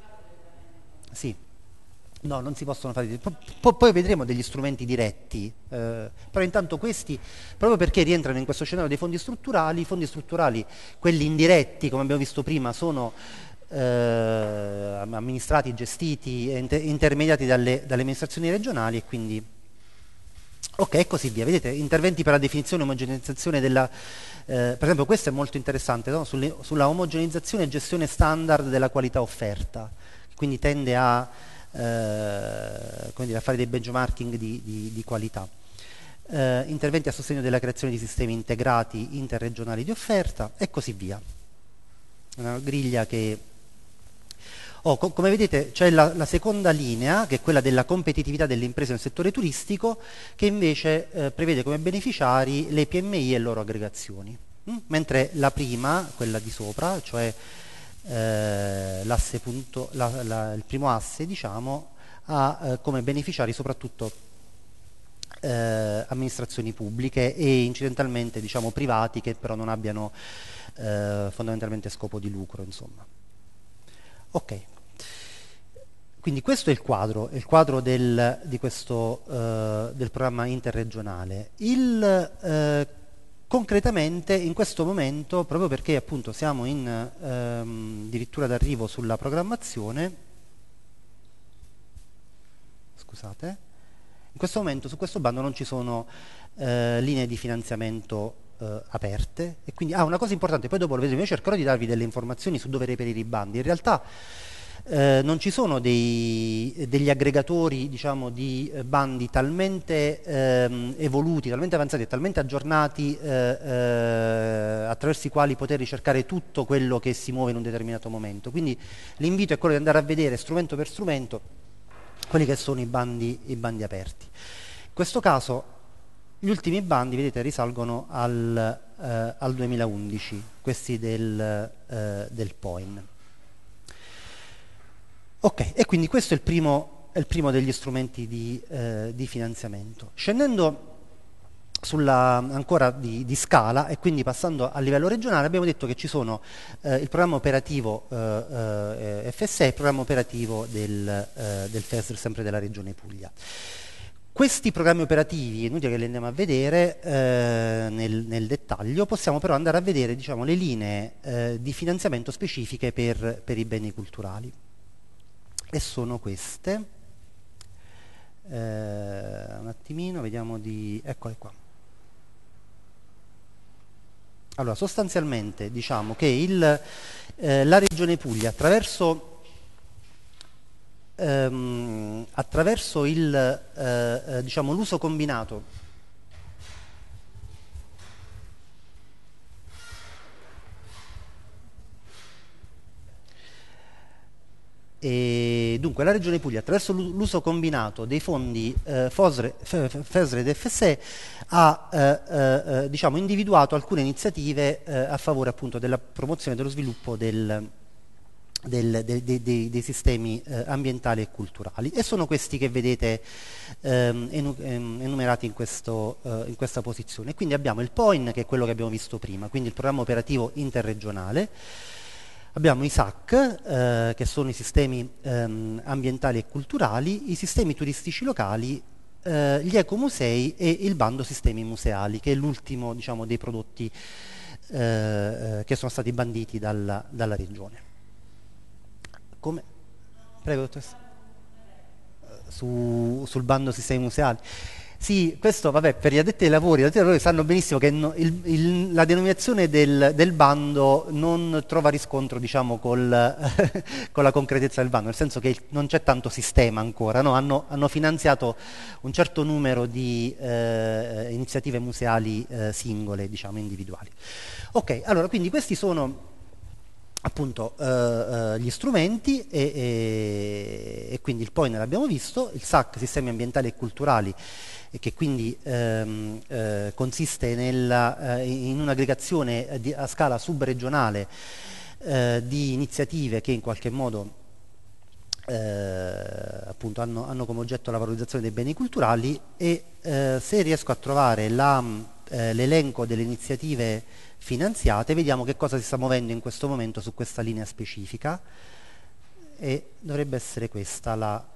no, non si possono fare, poi vedremo degli strumenti diretti, però intanto questi, proprio perché rientrano in questo scenario dei fondi strutturali, quelli indiretti, come abbiamo visto prima, sono amministrati, gestiti e intermediati dalle amministrazioni regionali, e quindi ok, e così via. Vedete, interventi per la definizione e omogeneizzazione della per esempio questo è molto interessante, no? Sulla omogeneizzazione e gestione standard della qualità offerta, quindi tende a fare dei benchmarking di qualità. Interventi a sostegno della creazione di sistemi integrati interregionali di offerta, e così via. Una griglia che come vedete c'è la seconda linea, che è quella della competitività delle imprese nel settore turistico, che invece prevede come beneficiari le PMI e le loro aggregazioni, mentre la prima, quella di sopra, cioè il primo asse, diciamo, ha come beneficiari soprattutto amministrazioni pubbliche e incidentalmente, diciamo, privati che però non abbiano fondamentalmente scopo di lucro, insomma. Ok, quindi questo è il quadro del programma interregionale. Concretamente in questo momento, proprio perché appunto siamo addirittura d'arrivo sulla programmazione, scusate, in questo momento su questo bando non ci sono linee di finanziamento aperte, e quindi una cosa importante, poi dopo lo vedremo, io cercherò di darvi delle informazioni su dove reperire i bandi. In realtà non ci sono degli aggregatori, diciamo, di bandi talmente evoluti, talmente avanzati e talmente aggiornati attraverso i quali poter ricercare tutto quello che si muove in un determinato momento. Quindi l'invito è quello di andare a vedere strumento per strumento quelli che sono i bandi aperti. In questo caso gli ultimi bandi, vedete, risalgono al 2011, questi del POIN. Ok, e quindi questo è il primo degli strumenti di finanziamento. Scendendo ancora di scala, e quindi passando a livello regionale, abbiamo detto che ci sono il programma operativo FSE e il programma operativo del FESR, sempre della Regione Puglia. Questi programmi operativi, è inutile che li andiamo a vedere nel dettaglio, possiamo però andare a vedere, diciamo, le linee di finanziamento specifiche per i beni culturali. E sono queste. Un attimino, vediamo eccole qua. Allora, sostanzialmente diciamo che la Regione Puglia attraverso diciamo, l'uso combinato dunque la Regione Puglia, attraverso l'uso combinato dei fondi FESR ed FSE, ha diciamo, individuato alcune iniziative a favore appunto della promozione e dello sviluppo dei sistemi ambientali e culturali, e sono questi che vedete enumerati in questa posizione. Quindi abbiamo il POIN, che è quello che abbiamo visto prima, quindi il programma operativo interregionale. Abbiamo i SAC, che sono i sistemi ambientali e culturali, i sistemi turistici locali, gli ecomusei e il bando sistemi museali, che è l'ultimo, diciamo, dei prodotti che sono stati banditi dalla Regione. Prego, sul bando sistemi museali. Sì, questo vabbè, per gli addetti ai lavori sanno benissimo che la denominazione del bando non trova riscontro, diciamo, con la concretezza del bando, nel senso che non c'è tanto sistema ancora, no? Hanno finanziato un certo numero di iniziative museali singole, diciamo, individuali. Ok, allora, quindi questi sono appunto gli strumenti e quindi il POINER l'abbiamo visto, il SAC, Sistemi Ambientali e Culturali, che quindi consiste in un'aggregazione a scala subregionale di iniziative che in qualche modo appunto hanno come oggetto la valorizzazione dei beni culturali e se riesco a trovare l'elenco delle iniziative finanziate, vediamo che cosa si sta muovendo in questo momento su questa linea specifica e dovrebbe essere questa la...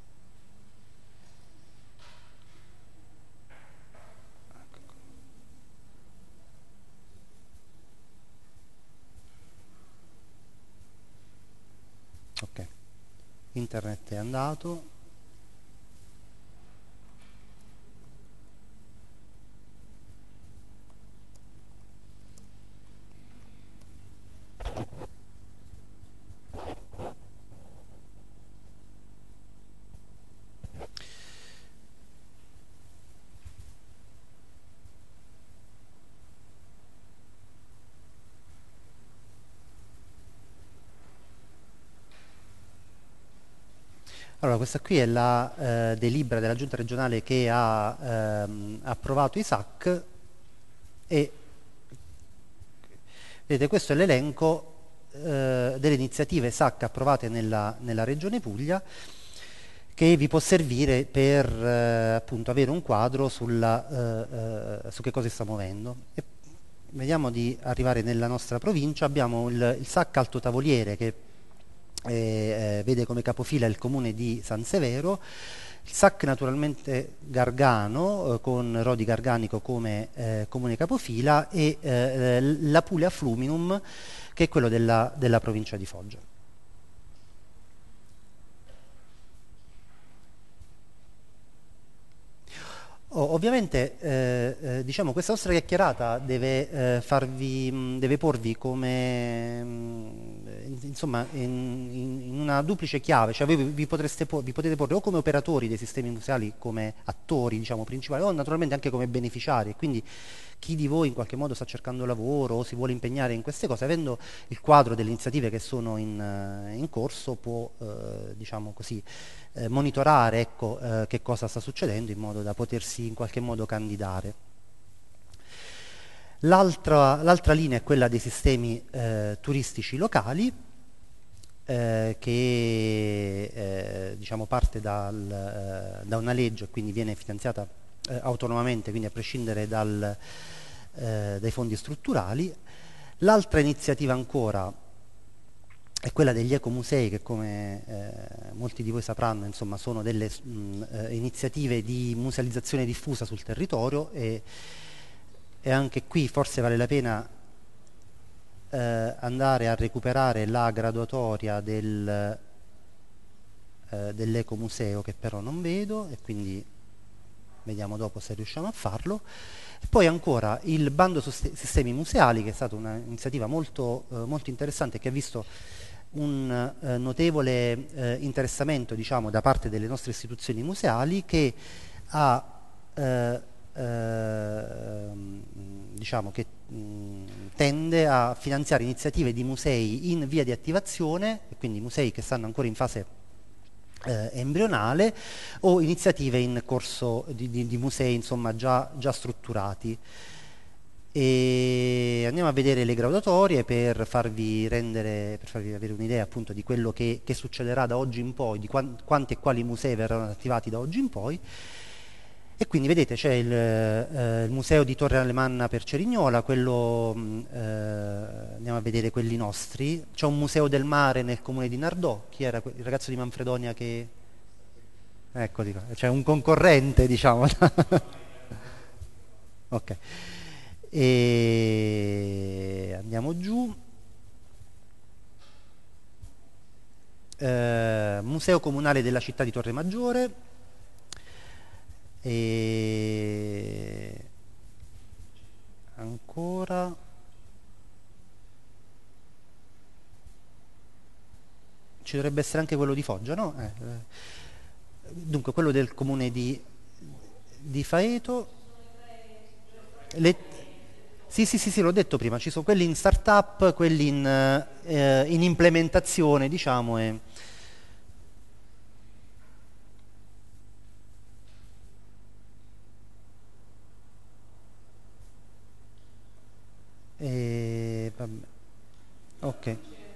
Ok, internet è andato. Allora, questa qui è la delibera della Giunta regionale che ha approvato i SAC e vedete, questo è l'elenco delle iniziative SAC approvate nella Regione Puglia, che vi può servire per appunto avere un quadro su che cosa si sta muovendo. E vediamo di arrivare nella nostra provincia. Abbiamo il SAC Alto Tavoliere che vede come capofila il comune di San Severo, il SAC naturalmente Gargano con Rodi Garganico come comune capofila e la Puglia Fluminum che è quello della provincia di Foggia. Ovviamente diciamo, questa nostra chiacchierata deve porvi come insomma in una duplice chiave, cioè voi vi potete porre o come operatori dei sistemi museali, come attori, diciamo, principali, o naturalmente anche come beneficiari, e quindi chi di voi in qualche modo sta cercando lavoro o si vuole impegnare in queste cose, avendo il quadro delle iniziative che sono in corso, può diciamo così monitorare, ecco, che cosa sta succedendo in modo da potersi in qualche modo candidare. L'altra linea è quella dei sistemi turistici locali, che diciamo parte da una legge e quindi viene finanziata autonomamente, quindi a prescindere dai fondi strutturali. L'altra iniziativa ancora è quella degli ecomusei, che come molti di voi sapranno, insomma, sono delle iniziative di musealizzazione diffusa sul territorio e anche qui forse vale la pena andare a recuperare la graduatoria dell'ecomuseo, che però non vedo, e quindi vediamo dopo se riusciamo a farlo. E poi ancora il bando sistemi museali, che è stata un'iniziativa molto interessante, che ha visto un notevole interessamento, diciamo, da parte delle nostre istituzioni museali, che diciamo che tende a finanziare iniziative di musei in via di attivazione, e quindi musei che stanno ancora in fase embrionale, o iniziative in corso di musei, insomma, già strutturati. E andiamo a vedere le graduatorie per farvi avere un'idea appunto di quello che succederà da oggi in poi, di quanti e quali musei verranno attivati da oggi in poi. E quindi vedete c'è il museo di Torre Alemanna per Cerignola, quello andiamo a vedere quelli nostri. C'è un museo del mare nel comune di Nardò. Chi era il ragazzo di Manfredonia che... Eccoli qua, c'è un concorrente, diciamo. Ok. E andiamo giù. Museo comunale della città di Torre Maggiore. E ancora ci dovrebbe essere anche quello di Foggia, no? Dunque quello del comune di Faeto. Sì, l'ho detto prima, ci sono quelli in startup, quelli in implementazione, diciamo, vabbè. Ok.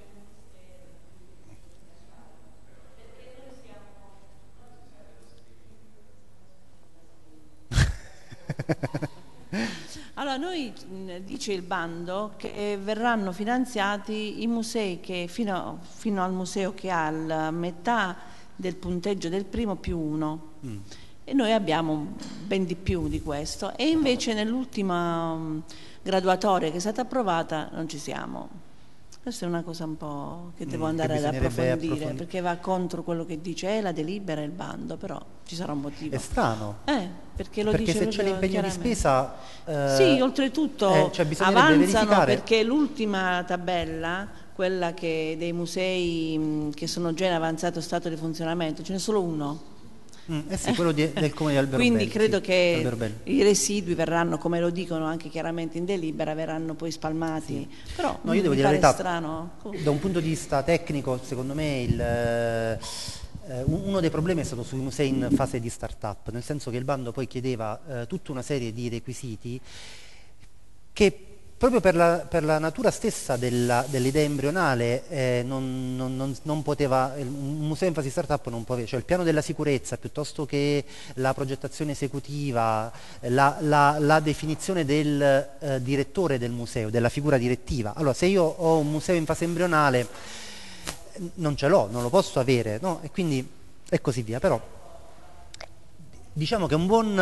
Allora, noi dice il bando che verranno finanziati i musei che fino al museo che ha la metà del punteggio del primo più 1. E noi abbiamo ben di più di questo, e invece nell'ultima graduatoria che è stata approvata non ci siamo. Questa è una cosa un po' che devo andare ad approfondire, perché va contro quello che dice la delibera e il bando, però ci sarà un motivo. È strano. Perché se c'è l'impegno di spesa... sì, oltretutto avanzano, perché l'ultima tabella, quella dei musei che sono già in avanzato stato di funzionamento, ce n'è solo uno. Sì, quello del comune di Alberobelli. Quindi credo che i residui verranno, come lo dicono anche chiaramente in delibera, verranno poi spalmati. Sì. Però io devo dire la verità, strano. Da un punto di vista tecnico, secondo me uno dei problemi è stato sui musei in fase di start-up, nel senso che il bando poi chiedeva tutta una serie di requisiti che proprio per la natura stessa dell'idea embrionale non poteva, un museo in fase di startup non può avere, cioè il piano della sicurezza piuttosto che la progettazione esecutiva, la definizione del direttore del museo, della figura direttiva. Allora, se io ho un museo in fase embrionale non ce l'ho, non lo posso avere, no? E quindi e così via. Però diciamo che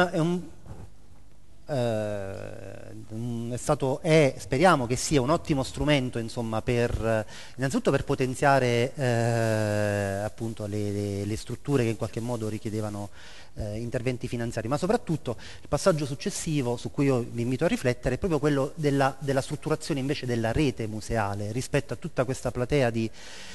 speriamo che sia un ottimo strumento, insomma, innanzitutto per potenziare appunto le strutture che in qualche modo richiedevano interventi finanziari, ma soprattutto il passaggio successivo su cui io vi invito a riflettere è proprio quello della strutturazione invece della rete museale rispetto a tutta questa platea di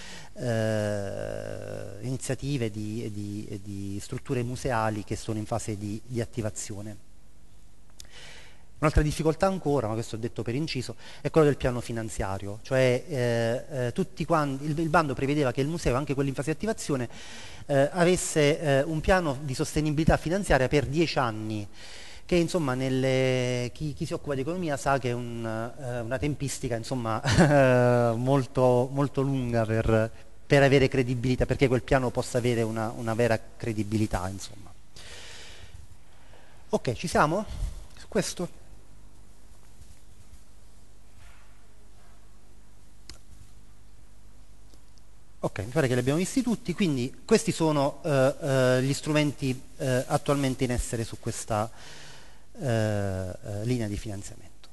iniziative di strutture museali che sono in fase di attivazione. Un'altra difficoltà ancora, ma questo è detto per inciso, è quello del piano finanziario, cioè il bando prevedeva che il museo, anche quello in fase di attivazione, avesse un piano di sostenibilità finanziaria per 10 anni, che insomma chi si occupa di economia sa che è una tempistica insomma molto, molto lunga per avere credibilità, perché quel piano possa avere una vera credibilità, insomma. Ok, ci siamo? Su questo? Ok, mi pare che li abbiamo visti tutti, quindi questi sono gli strumenti attualmente in essere su questa linea di finanziamento.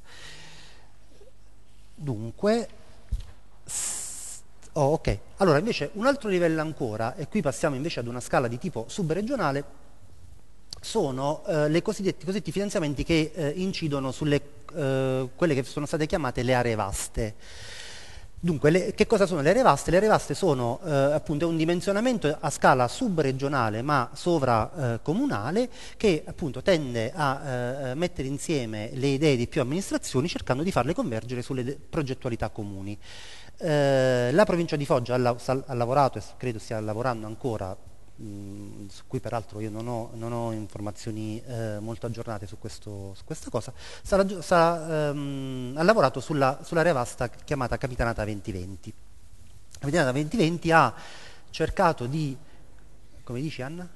Dunque, ok, allora invece un altro livello ancora, e qui passiamo invece ad una scala di tipo subregionale, sono i cosiddetti finanziamenti che incidono sulle quelle che sono state chiamate le aree vaste. Dunque, che cosa sono le aree vaste? Le aree vaste sono appunto un dimensionamento a scala subregionale ma sovracomunale che appunto tende a mettere insieme le idee di più amministrazioni cercando di farle convergere sulle progettualità comuni. La provincia di Foggia ha lavorato e credo stia lavorando ancora, su cui peraltro io non ho informazioni molto aggiornate su questa cosa, ha lavorato sull'area vasta chiamata Capitanata 2020. La Capitanata 2020 ha cercato di, come dici Anna?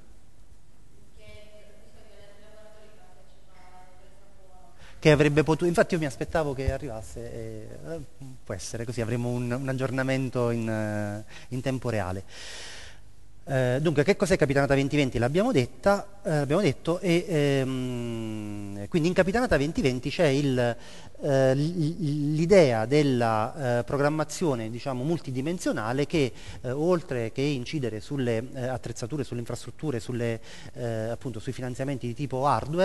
Che avrebbe potuto, infatti io mi aspettavo che arrivasse, può essere così, avremo un aggiornamento in tempo reale. Dunque, che cos'è Capitanata 2020? L'abbiamo detto, e quindi in Capitanata 2020 c'è l'idea della programmazione, diciamo, multidimensionale che oltre che incidere sulle attrezzature, sulle infrastrutture, appunto sui finanziamenti di tipo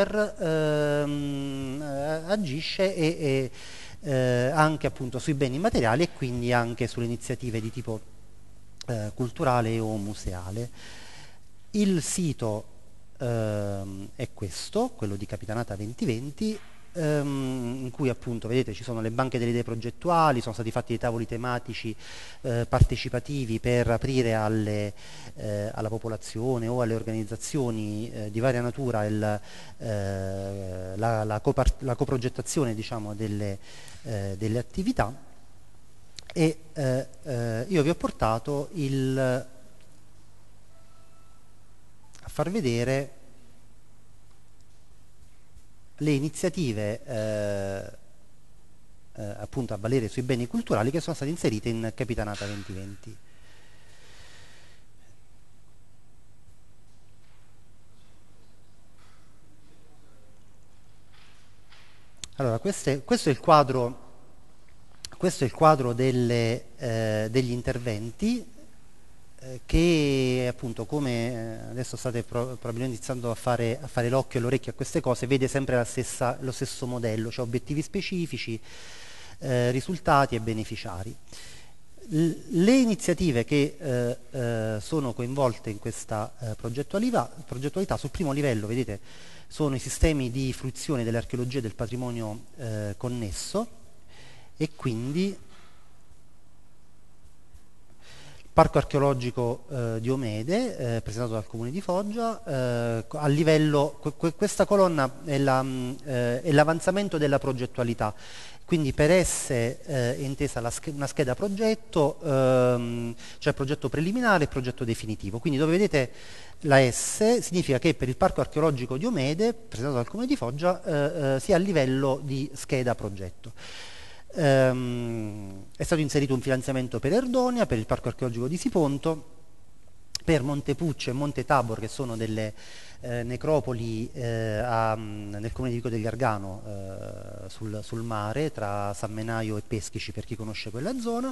hardware, agisce e anche appunto sui beni immateriali e quindi anche sulle iniziative di tipo culturale o museale. Il sito è questo, quello di Capitanata 2020, in cui appunto vedete ci sono le banche delle idee progettuali, sono stati fatti dei tavoli tematici partecipativi per aprire alla popolazione o alle organizzazioni di varia natura la coprogettazione, diciamo, delle attività. E io vi ho portato a far vedere le iniziative appunto a valere sui beni culturali che sono state inserite in Capitanata 2020. Allora, questo è il quadro. Questo è il quadro degli interventi che appunto, come adesso state probabilmente iniziando a fare l'occhio e l'orecchio a queste cose, vede sempre lo stesso modello, cioè obiettivi specifici, risultati e beneficiari. Le iniziative che sono coinvolte in questa progettualità sul primo livello, vedete, sono i sistemi di fruizione dell'archeologia e del patrimonio connesso. E quindi il parco archeologico di Omede, presentato dal Comune di Foggia, a livello, questa colonna è l'avanzamento della progettualità, quindi per esse è intesa una scheda progetto, cioè progetto preliminare e progetto definitivo, quindi dove vedete la S significa che per il parco archeologico di Omede, presentato dal Comune di Foggia, sia a livello di scheda progetto. È stato inserito un finanziamento per Erdonia, per il parco archeologico di Siponto, per Montepuccio e Monte Tabor, che sono delle necropoli nel comune di Vico del Gargano, sul mare tra San Menaio e Peschici, per chi conosce quella zona.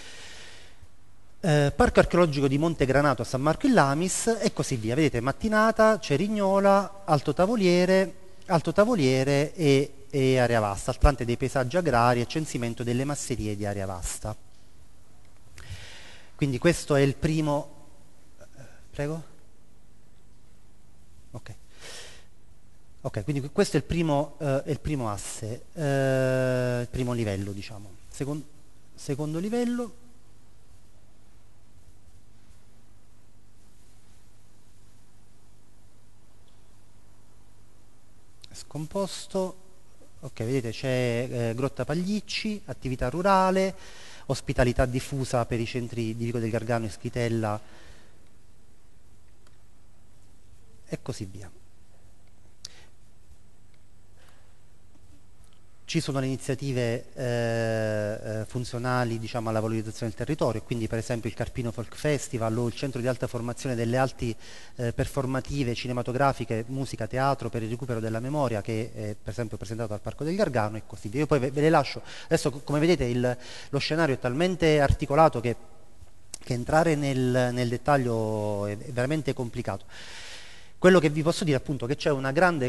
Parco archeologico di Monte Granato a San Marco in Lamis e così via. Vedete Mattinata, Cerignola, Alto Tavoliere e Area Vasta, Atlante dei paesaggi agrari e censimento delle masserie di Area Vasta. Quindi questo è il primo. Prego? Ok, quindi questo è il primo asse, il primo livello, diciamo. Secondo livello. Scomposto. Ok, vedete c'è Grotta Paglicci, attività rurale, ospitalità diffusa per i centri di Vico del Gargano e Schitella e così via. Ci sono le iniziative funzionali, diciamo, alla valorizzazione del territorio, quindi per esempio il Carpino Folk Festival o il centro di alta formazione delle arti performative, cinematografiche, musica, teatro per il recupero della memoria, che è per esempio presentato al Parco del Gargano e così via. Io poi ve le lascio. Adesso, come vedete, lo scenario è talmente articolato che entrare nel dettaglio è veramente complicato. Quello che vi posso dire appunto è che c'è una grande,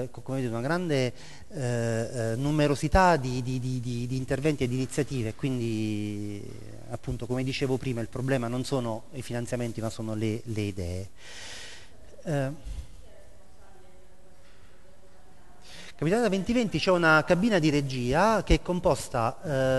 numerosità di interventi e di iniziative, quindi appunto, come dicevo prima, il problema non sono i finanziamenti ma sono le idee. Capitanata 2020 c'è una cabina di regia che è composta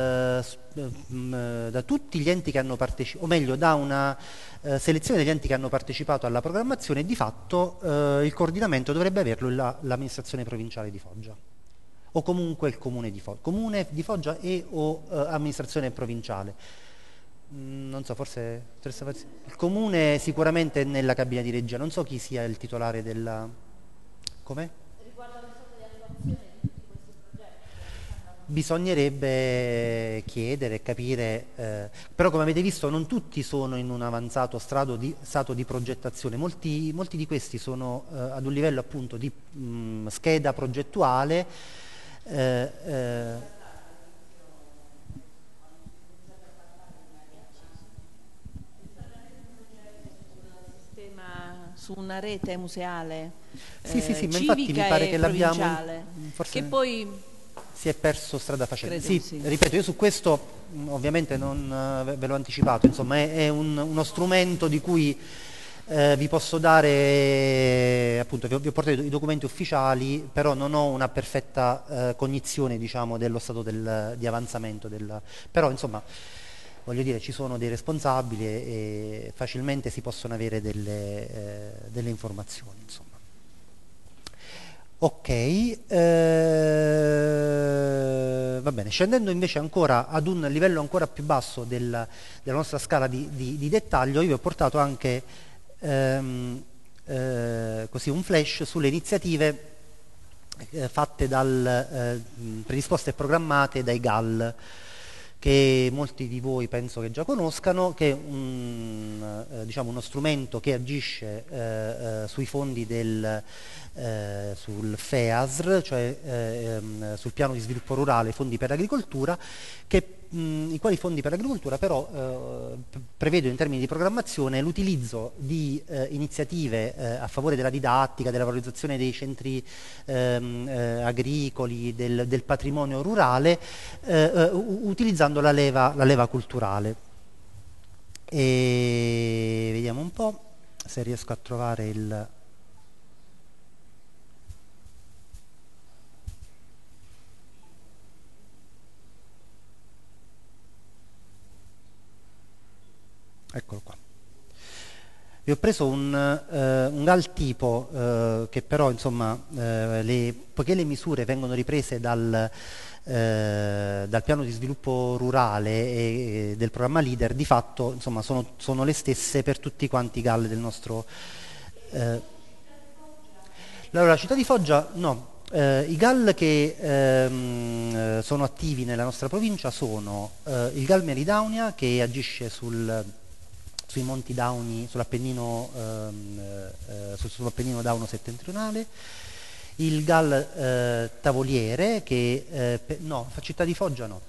da tutti gli enti che hanno partecipato, o meglio da una selezione degli enti che hanno partecipato alla programmazione, e di fatto il coordinamento dovrebbe averlo l'amministrazione provinciale di Foggia o comunque il comune di Foggia e o amministrazione provinciale. Non so, forse il comune sicuramente è nella cabina di regia, non so chi sia il titolare della. Come? bisognerebbe chiedere e capire, però come avete visto non tutti sono in un avanzato stato di progettazione, molti di questi sono ad un livello appunto di scheda progettuale. Su una rete museale sì, ma civica infatti mi pare che l'abbiamo, forse che poi si è perso strada facendo. Sì, ripeto, io su questo ovviamente non ve l'ho anticipato, insomma è uno strumento di cui vi posso dare, appunto vi ho portato i documenti ufficiali, però non ho una perfetta cognizione, diciamo, dello stato di avanzamento però insomma voglio dire, ci sono dei responsabili e facilmente si possono avere delle informazioni, insomma. Ok, va bene, scendendo invece ancora ad un livello ancora più basso della nostra scala di dettaglio, io vi ho portato anche così un flash sulle iniziative fatte predisposte e programmate dai GAL, che molti di voi penso che già conoscano, che è diciamo uno strumento che agisce sui fondi sul FEASR, cioè sul piano di sviluppo rurale, fondi per l'agricoltura, i quali fondi per l'agricoltura però prevedono in termini di programmazione l'utilizzo di iniziative a favore della didattica, della valorizzazione dei centri agricoli, del patrimonio rurale, utilizzando la leva culturale. E vediamo un po' se riesco a trovare il... Eccolo qua. Vi ho preso un GAL tipo che però insomma poiché le misure vengono riprese dal piano di sviluppo rurale e del programma LEADER, di fatto insomma sono le stesse per tutti quanti i GAL del nostro... Allora, la città di Foggia no. I GAL che sono attivi nella nostra provincia sono il GAL Meridaunia, che agisce sui Monti Dauni, sull'Appennino Dauno settentrionale, il GAL Tavoliere, che no, fa Città di Foggia no.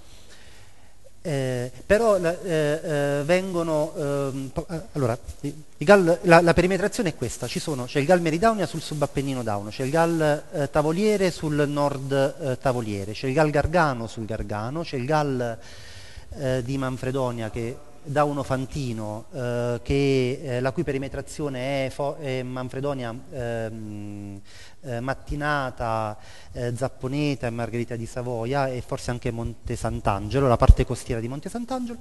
Però vengono allora la perimetrazione è questa: c'è il GAL Meridaunia sul subappennino Dauno, c'è il GAL Tavoliere sul nord Tavoliere, c'è il GAL Gargano sul Gargano, c'è il GAL di Manfredonia che Dauno Fantino, la cui perimetrazione è Manfredonia, Mattinata, Zapponeta e Margherita di Savoia, e forse anche Monte Sant'Angelo, la parte costiera di Monte Sant'Angelo,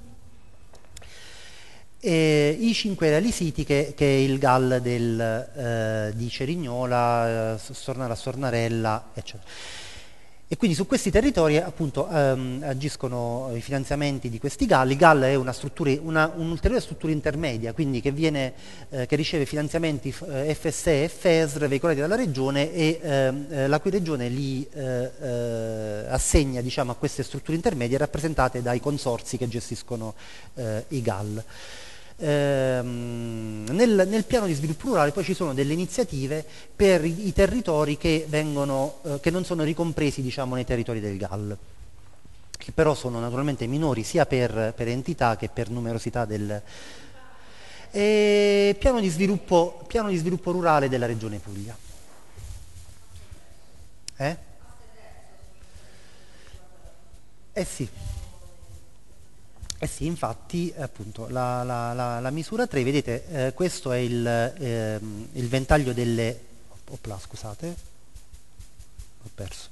e i Cinque Reali Siti, che è il GAL di Cerignola, Sornara, Sornarella, eccetera. E quindi su questi territori appunto agiscono i finanziamenti di questi GAL. Il GAL è un'ulteriore struttura intermedia, quindi che riceve finanziamenti FSE e FESR veicolati dalla Regione, e la cui Regione li assegna, diciamo, a queste strutture intermedie rappresentate dai consorzi che gestiscono i GAL. Nel piano di sviluppo rurale poi ci sono delle iniziative per i territori che non sono ricompresi, diciamo, nei territori del GAL, che però sono naturalmente minori sia per entità che per numerosità piano di sviluppo rurale della Regione Puglia. Sì. Sì, infatti, appunto, la misura 3, vedete, questo è il ventaglio delle... Opla, scusate, ho perso.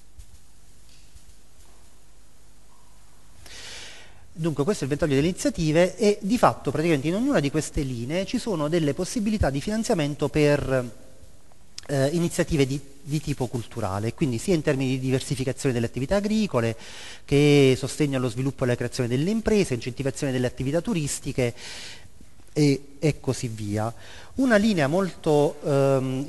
Dunque, questo è il ventaglio delle iniziative, e di fatto praticamente in ognuna di queste linee ci sono delle possibilità di finanziamento per iniziative di tipo culturale, quindi sia in termini di diversificazione delle attività agricole, che sostegno allo sviluppo e alla creazione delle imprese, incentivazione delle attività turistiche e così via. Una linea molto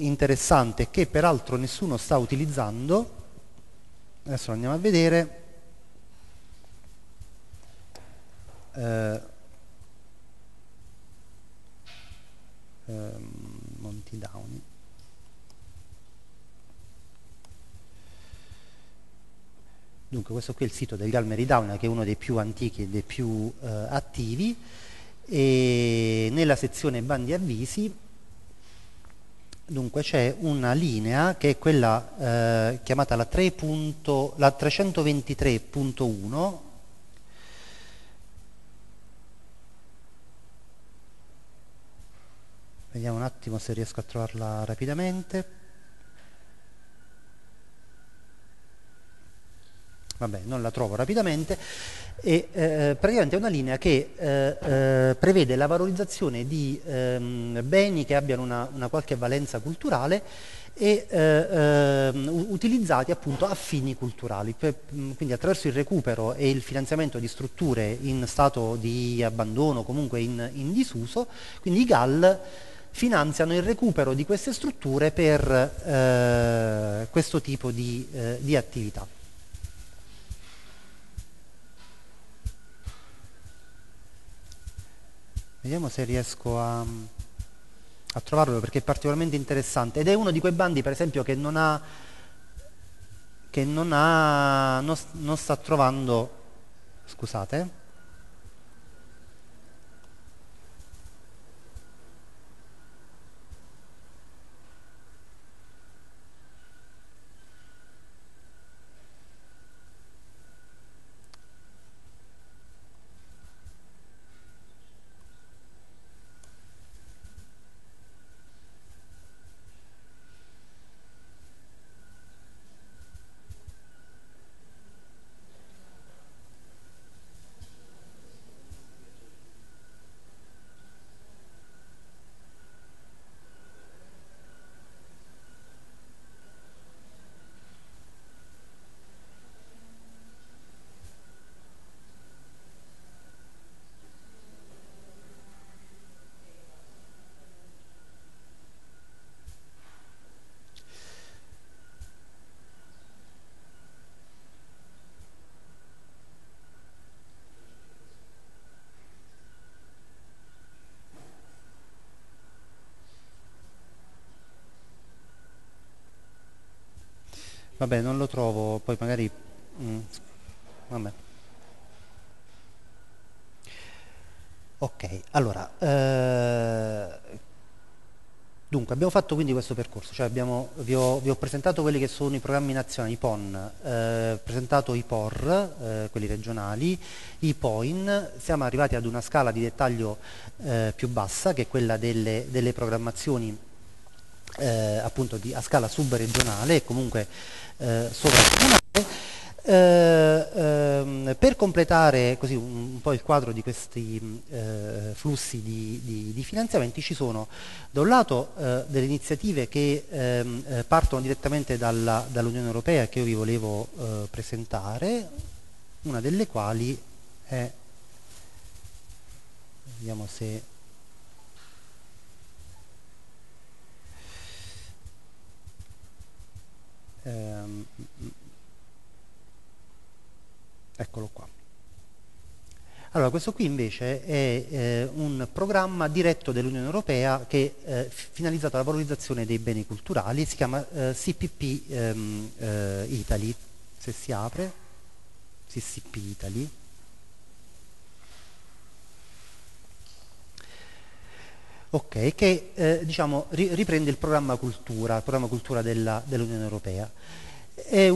interessante, che peraltro nessuno sta utilizzando, adesso lo andiamo a vedere, Montidauni. Dunque questo qui è il sito del Gal Meridauna, che è uno dei più antichi e dei più attivi, e nella sezione bandi e avvisi dunque c'è una linea che è quella chiamata la 323.1. Vediamo un attimo se riesco a trovarla rapidamente. Vabbè, non la trovo rapidamente. E praticamente è una linea che prevede la valorizzazione di beni che abbiano una qualche valenza culturale e utilizzati appunto a fini culturali, quindi attraverso il recupero e il finanziamento di strutture in stato di abbandono, comunque in disuso. Quindi i GAL finanziano il recupero di queste strutture per questo tipo di attività. Vediamo se riesco a trovarlo, perché è particolarmente interessante ed è uno di quei bandi, per esempio, che non sta trovando, scusate. Vabbè, non lo trovo, poi magari vabbè. Ok, allora dunque abbiamo fatto quindi questo percorso, cioè vi ho presentato quelli che sono i programmi nazionali, i PON, presentato i POR, quelli regionali, i POIN. Siamo arrivati ad una scala di dettaglio più bassa, che è quella delle programmazioni appunto a scala subregionale e comunque sovraregionale. Per completare così un po' il quadro di questi flussi di finanziamenti, ci sono da un lato delle iniziative che partono direttamente dall'Unione Europea, che io vi volevo presentare, una delle quali è, vediamo se eccolo qua. Allora, questo qui invece è un programma diretto dell'Unione Europea che è finalizzato alla valorizzazione dei beni culturali, si chiama CPP Italy, se si apre, CCP Italy. Ok, che diciamo riprende il programma cultura dell'Unione Europea. È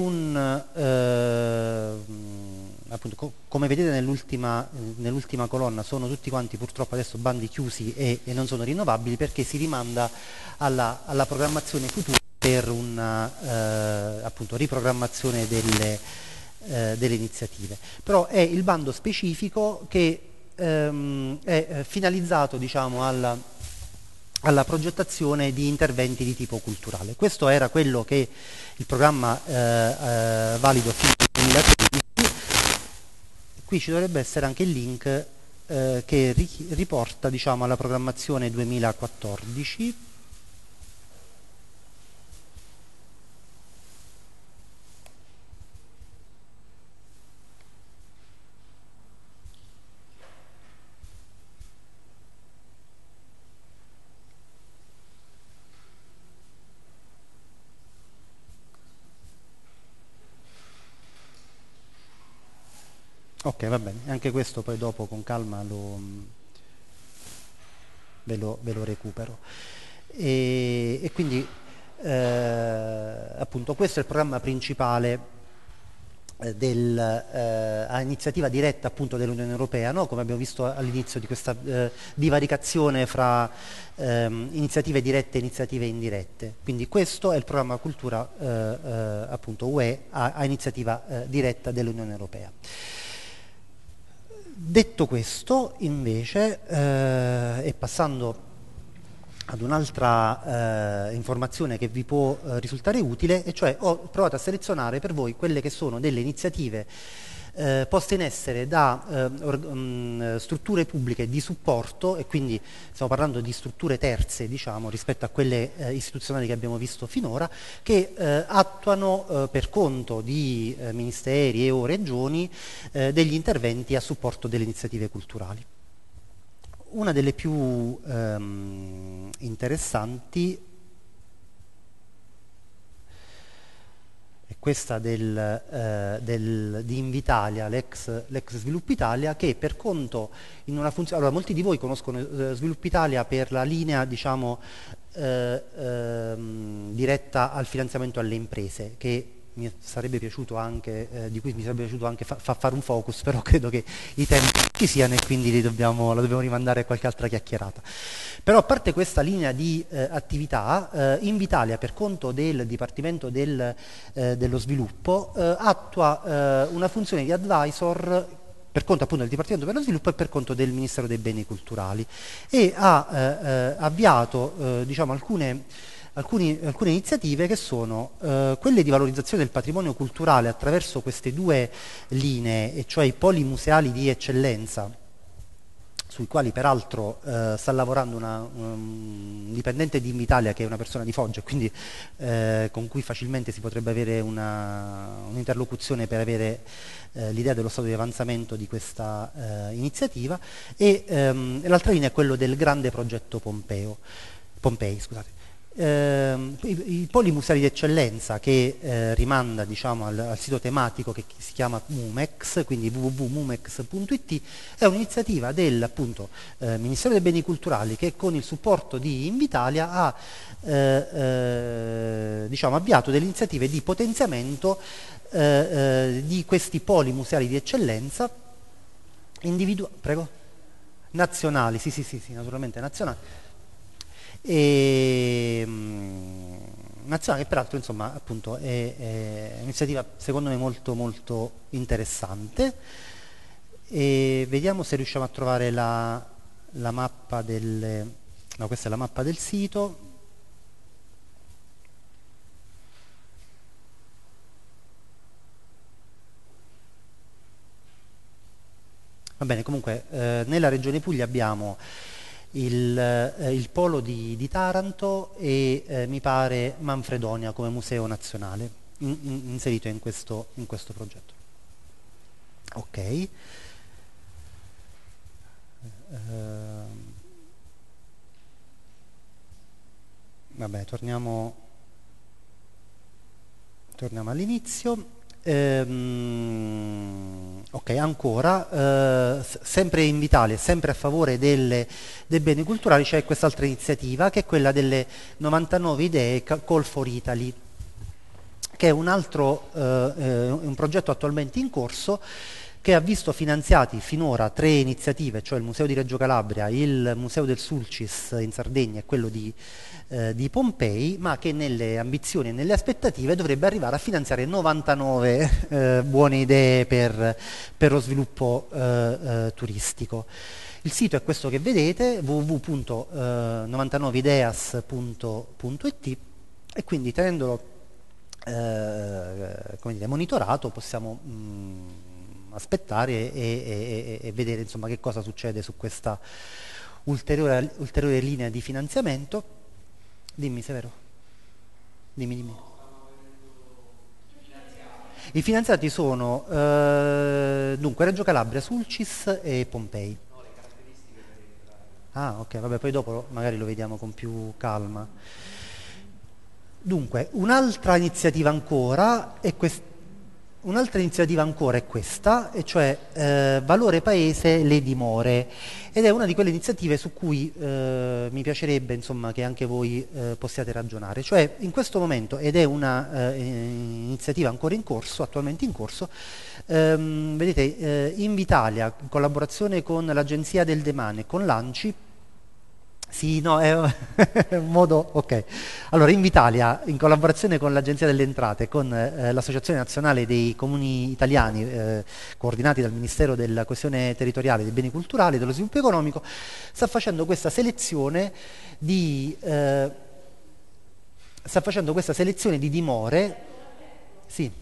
appunto, come vedete nell'ultima colonna sono tutti quanti purtroppo adesso bandi chiusi e non sono rinnovabili, perché si rimanda alla programmazione futura per una appunto riprogrammazione delle iniziative. Però è il bando specifico che è finalizzato, diciamo, alla progettazione di interventi di tipo culturale. Questo era quello che il programma valido fino al 2013. Qui ci dovrebbe essere anche il link che riporta, diciamo, alla programmazione 2014. Ok, va bene, anche questo poi dopo con calma ve lo recupero. E quindi appunto questo è il programma principale a iniziativa diretta appunto dell'Unione Europea, no? Come abbiamo visto all'inizio di questa divaricazione fra iniziative dirette e iniziative indirette. Quindi questo è il programma cultura appunto UE a iniziativa diretta dell'Unione Europea. Detto questo, invece, e passando ad un'altra informazione che vi può risultare utile, e cioè ho provato a selezionare per voi quelle che sono delle iniziative poste in essere da strutture pubbliche di supporto, e quindi stiamo parlando di strutture terze, diciamo, rispetto a quelle istituzionali che abbiamo visto finora, che attuano per conto di ministeri e o regioni degli interventi a supporto delle iniziative culturali. Una delle più interessanti è questa di Invitalia, l'ex Sviluppo Italia, che per conto in una funzione... Allora, molti di voi conoscono Sviluppo Italia per la linea, diciamo, diretta al finanziamento alle imprese, che mi sarebbe piaciuto anche, di cui mi sarebbe piaciuto anche fare un focus, però credo che i tempi ci siano e quindi la dobbiamo rimandare a qualche altra chiacchierata. Però a parte questa linea di attività, Invitalia, per conto del Dipartimento dello Sviluppo, attua una funzione di advisor per conto appunto del Dipartimento per lo Sviluppo e per conto del Ministero dei Beni Culturali, e ha avviato diciamo alcune iniziative che sono quelle di valorizzazione del patrimonio culturale attraverso queste due linee, e cioè i poli museali di eccellenza, sui quali peraltro sta lavorando un dipendente di Invitalia, che è una persona di Foggia, quindi con cui facilmente si potrebbe avere un'interlocuzione per avere l'idea dello stato di avanzamento di questa iniziativa, e l'altra linea è quello del grande progetto Pompei, scusate. I poli museali di eccellenza, che rimanda diciamo al sito tematico che si chiama Mumex, quindi www.mumex.it, è un'iniziativa del appunto Ministero dei Beni Culturali, che con il supporto di Invitalia ha diciamo avviato delle iniziative di potenziamento di questi poli museali di eccellenza nazionali, sì, naturalmente nazionali, nazionale, che peraltro insomma appunto è un'iniziativa secondo me molto molto interessante, e vediamo se riusciamo a trovare la mappa no, questa è la mappa del sito. Va bene, comunque nella regione Puglia abbiamo il polo di Taranto e mi pare Manfredonia come museo nazionale inserito in questo progetto. Ok. Vabbè, torniamo all'inizio. Ok, ancora sempre in Invitalia, sempre a favore dei beni culturali, c'è quest'altra iniziativa che è quella delle 99 idee Call for Italy, che è un progetto attualmente in corso, che ha visto finanziati finora 3 iniziative, cioè il Museo di Reggio Calabria, il Museo del Sulcis in Sardegna e quello di Pompei, ma che nelle ambizioni e nelle aspettative dovrebbe arrivare a finanziare 99 buone idee per lo sviluppo turistico. Il sito è questo che vedete, www.99ideas.it, e quindi tenendolo come dire, monitorato possiamo aspettare e vedere insomma che cosa succede su questa ulteriore linea di finanziamento. Dimmi Severo, dimmi. I finanziati sono dunque Reggio Calabria, Sulcis e Pompei. Ah, ok, vabbè, poi dopo magari lo vediamo con più calma. Dunque, un'altra iniziativa ancora è questa. Un'altra iniziativa ancora è questa, e cioè Valore Paese, le dimore, ed è una di quelle iniziative su cui mi piacerebbe insomma che anche voi possiate ragionare. Cioè in questo momento, ed è una iniziativa ancora in corso, attualmente in corso, vedete, Invitalia, in collaborazione con l'Agenzia del Demane e con l'ANCI. Sì, no, è un modo, ok. Allora, Invitalia, in collaborazione con l'Agenzia delle Entrate, con l'Associazione Nazionale dei Comuni Italiani, coordinati dal Ministero della Coesione Territoriale, dei Beni Culturali e dello Sviluppo Economico, sta facendo questa selezione di dimore. Sì.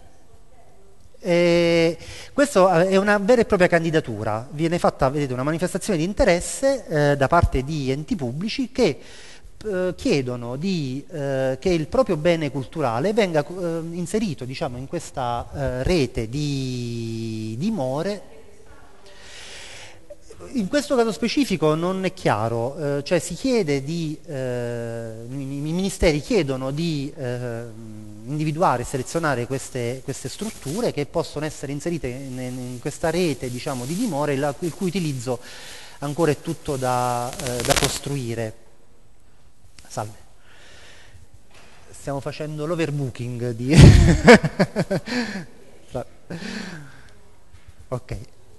Questa è una vera e propria candidatura, viene fatta, vedete, una manifestazione di interesse da parte di enti pubblici che chiedono che il proprio bene culturale venga inserito, diciamo, in questa rete di dimore. In questo caso specifico non è chiaro, cioè si chiede i ministeri chiedono di individuare e selezionare queste strutture che possono essere inserite in questa rete, diciamo, di dimore, il cui utilizzo ancora è tutto da costruire. Salve. Stiamo facendo l'overbooking di... Ok.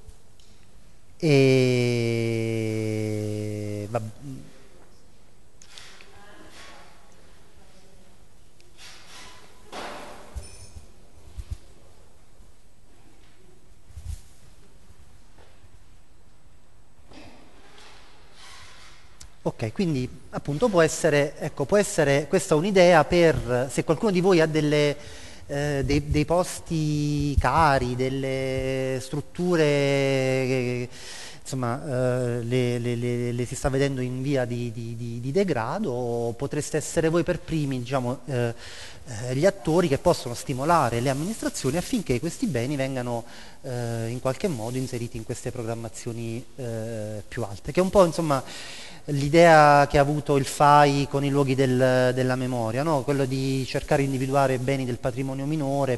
Ok, quindi appunto può essere questa un'idea per, se qualcuno di voi ha dei posti cari, delle strutture insomma le si sta vedendo in via di degrado, potreste essere voi per primi, diciamo, gli attori che possono stimolare le amministrazioni affinché questi beni vengano in qualche modo inseriti in queste programmazioni più alte, che è un po', insomma, l'idea che ha avuto il FAI con i luoghi della memoria, no? Quello di cercare di individuare beni del patrimonio minore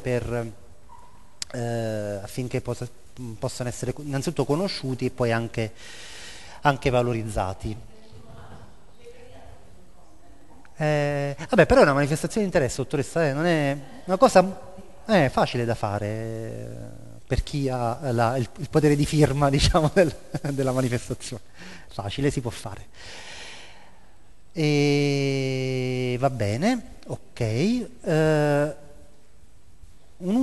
affinché possano essere innanzitutto conosciuti e poi anche valorizzati. Vabbè, però è una manifestazione di interesse, dottoressa, non è una cosa facile da fare per chi ha il potere di firma, diciamo, della manifestazione. Facile, si può fare. Va bene, ok. Un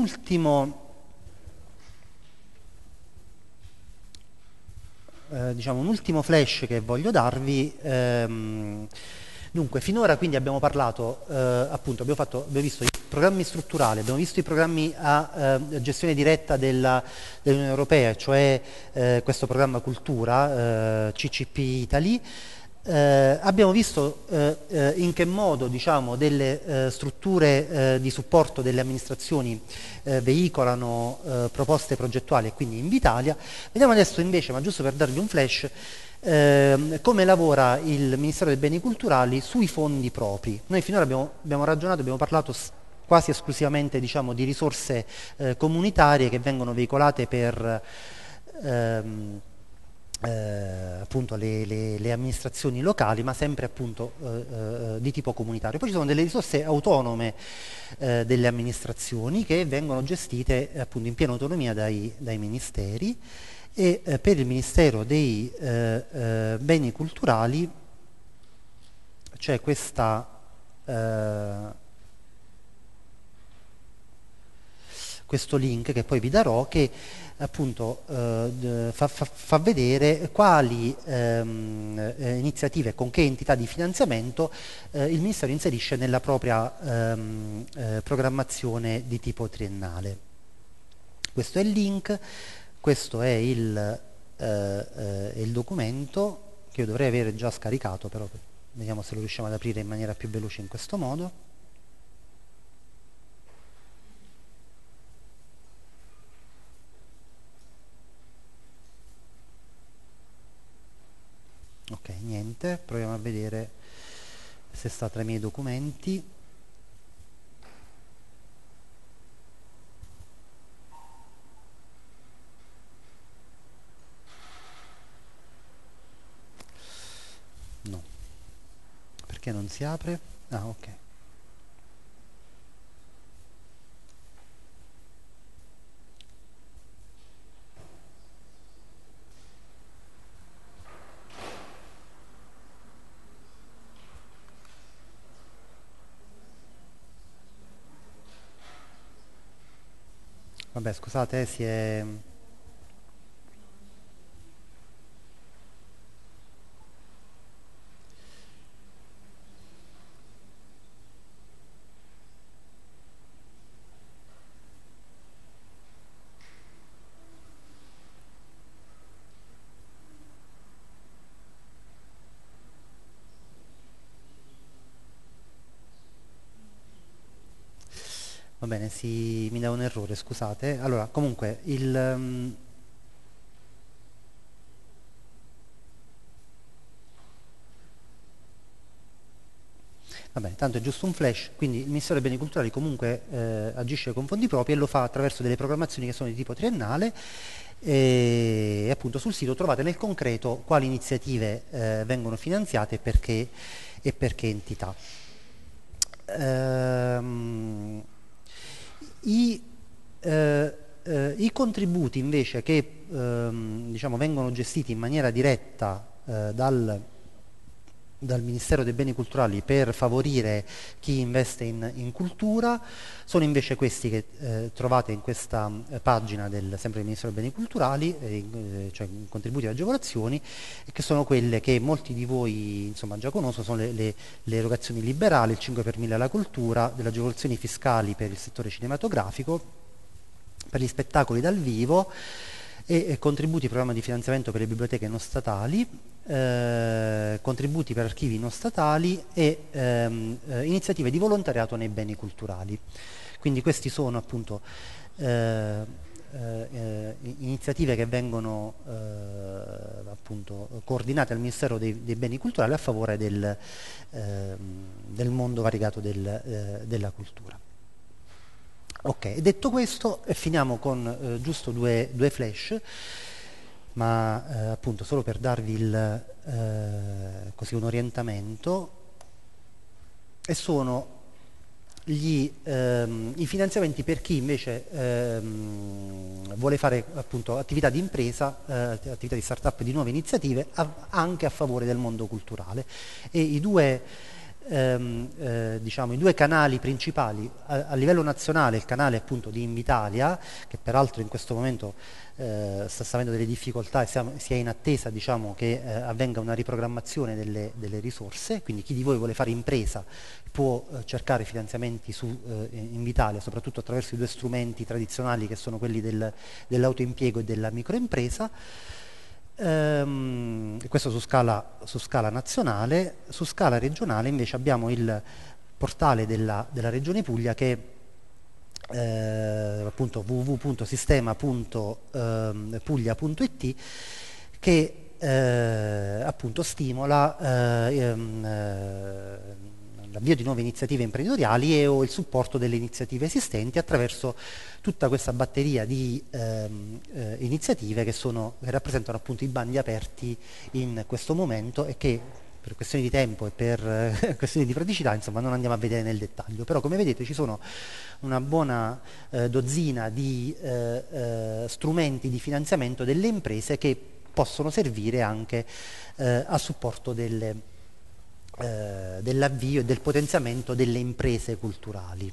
ultimo flash che voglio darvi. Dunque, finora quindi abbiamo parlato, appunto, abbiamo visto i programmi strutturali, abbiamo visto i programmi a gestione diretta dell'Unione Europea, cioè questo programma Cultura, CCP Italy. Abbiamo visto in che modo, diciamo, delle strutture di supporto delle amministrazioni veicolano proposte progettuali e quindi Invitalia. Vediamo adesso invece, ma giusto per darvi un flash, come lavora il Ministero dei Beni Culturali sui fondi propri. Noi finora abbiamo ragionato, abbiamo parlato quasi esclusivamente, diciamo, di risorse comunitarie che vengono veicolate per appunto le amministrazioni locali, ma sempre appunto di tipo comunitario. Poi ci sono delle risorse autonome delle amministrazioni che vengono gestite appunto in piena autonomia dai ministeri. E per il Ministero dei Beni Culturali c'è questo link che poi vi darò, che appunto fa vedere quali iniziative, con che entità di finanziamento il Ministero inserisce nella propria programmazione di tipo triennale. Questo è il link. Questo è il documento che io dovrei avere già scaricato, però vediamo se lo riusciamo ad aprire in maniera più veloce in questo modo. Ok, niente, proviamo a vedere se sta tra i miei documenti. Perché non si apre? Ah, ok. Vabbè, scusate, si è... Va bene, mi dà un errore, scusate. Allora, comunque, va bene, tanto è giusto un flash, quindi il Ministero dei Beni Culturali comunque agisce con fondi propri e lo fa attraverso delle programmazioni che sono di tipo triennale e appunto sul sito trovate nel concreto quali iniziative vengono finanziate e per che entità. I contributi invece che diciamo, vengono gestiti in maniera diretta dal Ministero dei Beni Culturali per favorire chi investe in cultura sono invece questi che trovate in questa pagina sempre del Ministero dei Beni Culturali, cioè contributi e agevolazioni, e che sono quelle che molti di voi insomma, già conoscono, sono le erogazioni liberali, il 5 per 1000 alla cultura, delle agevolazioni fiscali per il settore cinematografico, per gli spettacoli dal vivo e contributi programma di finanziamento per le biblioteche non statali, contributi per archivi non statali e iniziative di volontariato nei beni culturali. Quindi questi sono appunto iniziative che vengono appunto coordinate al Ministero dei Beni Culturali a favore del mondo variegato della cultura. Ok, detto questo finiamo con giusto due flash, ma appunto solo per darvi così un orientamento, e sono i finanziamenti per chi invece vuole fare appunto attività di impresa, attività di start-up, di nuove iniziative anche a favore del mondo culturale. E diciamo, i due canali principali a livello nazionale, il canale appunto di Invitalia, che peraltro in questo momento sta avendo delle difficoltà e si è in attesa, diciamo, che avvenga una riprogrammazione delle risorse, quindi chi di voi vuole fare impresa può cercare finanziamenti su Invitalia, soprattutto attraverso i due strumenti tradizionali che sono quelli dell'autoimpiego e della microimpresa. Questo su scala nazionale. Su scala regionale invece abbiamo il portale della Regione Puglia, che è appunto www.sistema.puglia.it, che appunto stimola l'avvio di nuove iniziative imprenditoriali o il supporto delle iniziative esistenti attraverso tutta questa batteria di iniziative che rappresentano appunto i bandi aperti in questo momento e che per questioni di tempo e per questioni di praticità insomma non andiamo a vedere nel dettaglio, però come vedete ci sono una buona dozzina di strumenti di finanziamento delle imprese che possono servire anche a supporto dell'avvio e del potenziamento delle imprese culturali.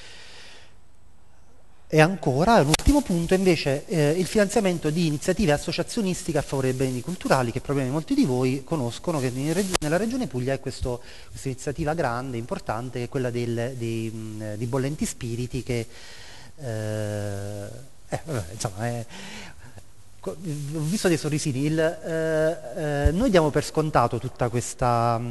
E ancora, l'ultimo punto invece, il finanziamento di iniziative associazionistiche a favore dei beni culturali, che probabilmente molti di voi conoscono, che nella Regione Puglia è questa iniziativa grande, importante, che è quella di Bollenti Spiriti, che insomma ho visto dei sorrisini, noi diamo per scontato tutta questa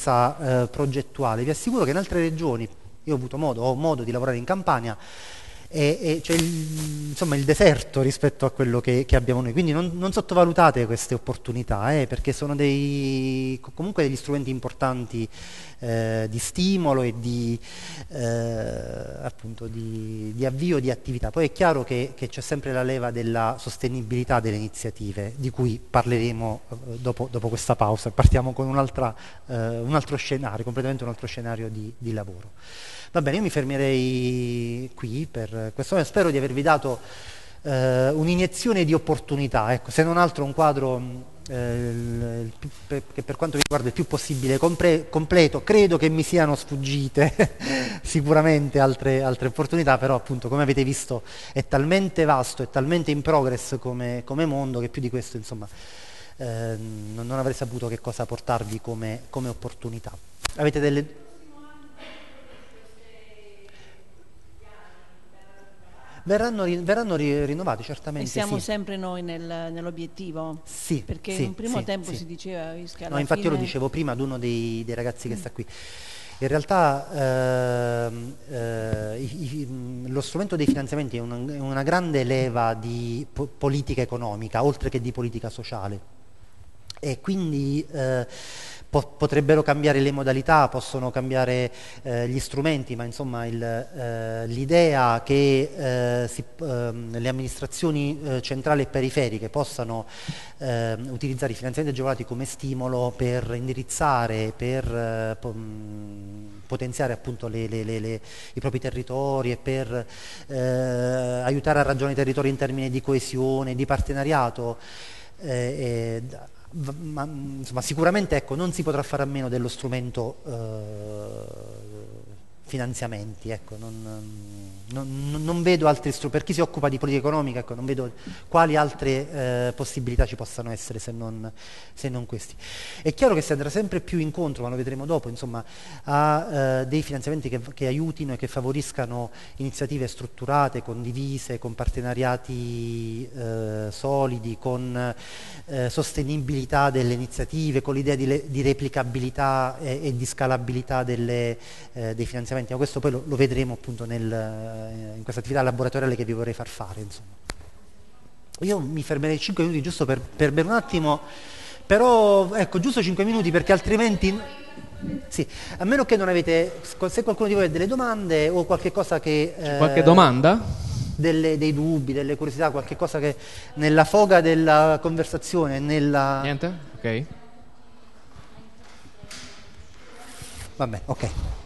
effervescenza progettuale. Vi assicuro che in altre regioni, io ho modo di lavorare in Campania c'è insomma il deserto rispetto a quello che abbiamo noi, quindi non sottovalutate queste opportunità, perché sono comunque degli strumenti importanti di stimolo e appunto di avvio di attività. Poi è chiaro che c'è sempre la leva della sostenibilità delle iniziative, di cui parleremo dopo questa pausa. Partiamo con un altro scenario, completamente un altro scenario di lavoro. Va bene, io mi fermerei qui per questo momento. Spero di avervi dato un'iniezione di opportunità, ecco, se non altro un quadro che per quanto mi riguarda il più possibile completo. Credo che mi siano sfuggite sicuramente altre opportunità, però appunto, come avete visto, è talmente vasto, è talmente in progress come mondo, che più di questo insomma non avrei saputo che cosa portarvi come opportunità. Avete delle... Verranno rinnovati certamente. E siamo sì. sempre noi nell'obiettivo? Sì. Perché in un primo tempo si diceva che alla infatti fine... io lo dicevo prima ad uno dei ragazzi che sta qui. In realtà lo strumento dei finanziamenti è una grande leva di politica economica, oltre che di politica sociale. E quindi potrebbero cambiare le modalità, possono cambiare gli strumenti, ma insomma l'idea che le amministrazioni centrali e periferiche possano utilizzare i finanziamenti agevolati come stimolo per indirizzare, per potenziare appunto i propri territori e per aiutare a raggiungere i territori in termini di coesione, di partenariato, ma insomma sicuramente, ecco, non si potrà fare a meno dello strumento finanziamenti, ecco, non vedo altri strumenti. Per chi si occupa di politica economica, ecco, non vedo quali altre possibilità ci possano essere se non questi. È chiaro che si andrà sempre più incontro, ma lo vedremo dopo, insomma, a dei finanziamenti che aiutino e che favoriscano iniziative strutturate, condivise, con partenariati solidi, con sostenibilità delle iniziative, con l'idea di replicabilità e di scalabilità dei finanziamenti. Ma questo poi lo vedremo appunto in questa attività laboratoriale che vi vorrei far fare, insomma. Io mi fermerei 5 minuti giusto per bere un attimo, però ecco, giusto 5 minuti, perché altrimenti sì, a meno che non avete, se qualcuno di voi ha delle domande o qualche cosa che qualche domanda? Dei dubbi, delle curiosità, qualche cosa che nella foga della conversazione, niente? Ok. Vabbè, ok.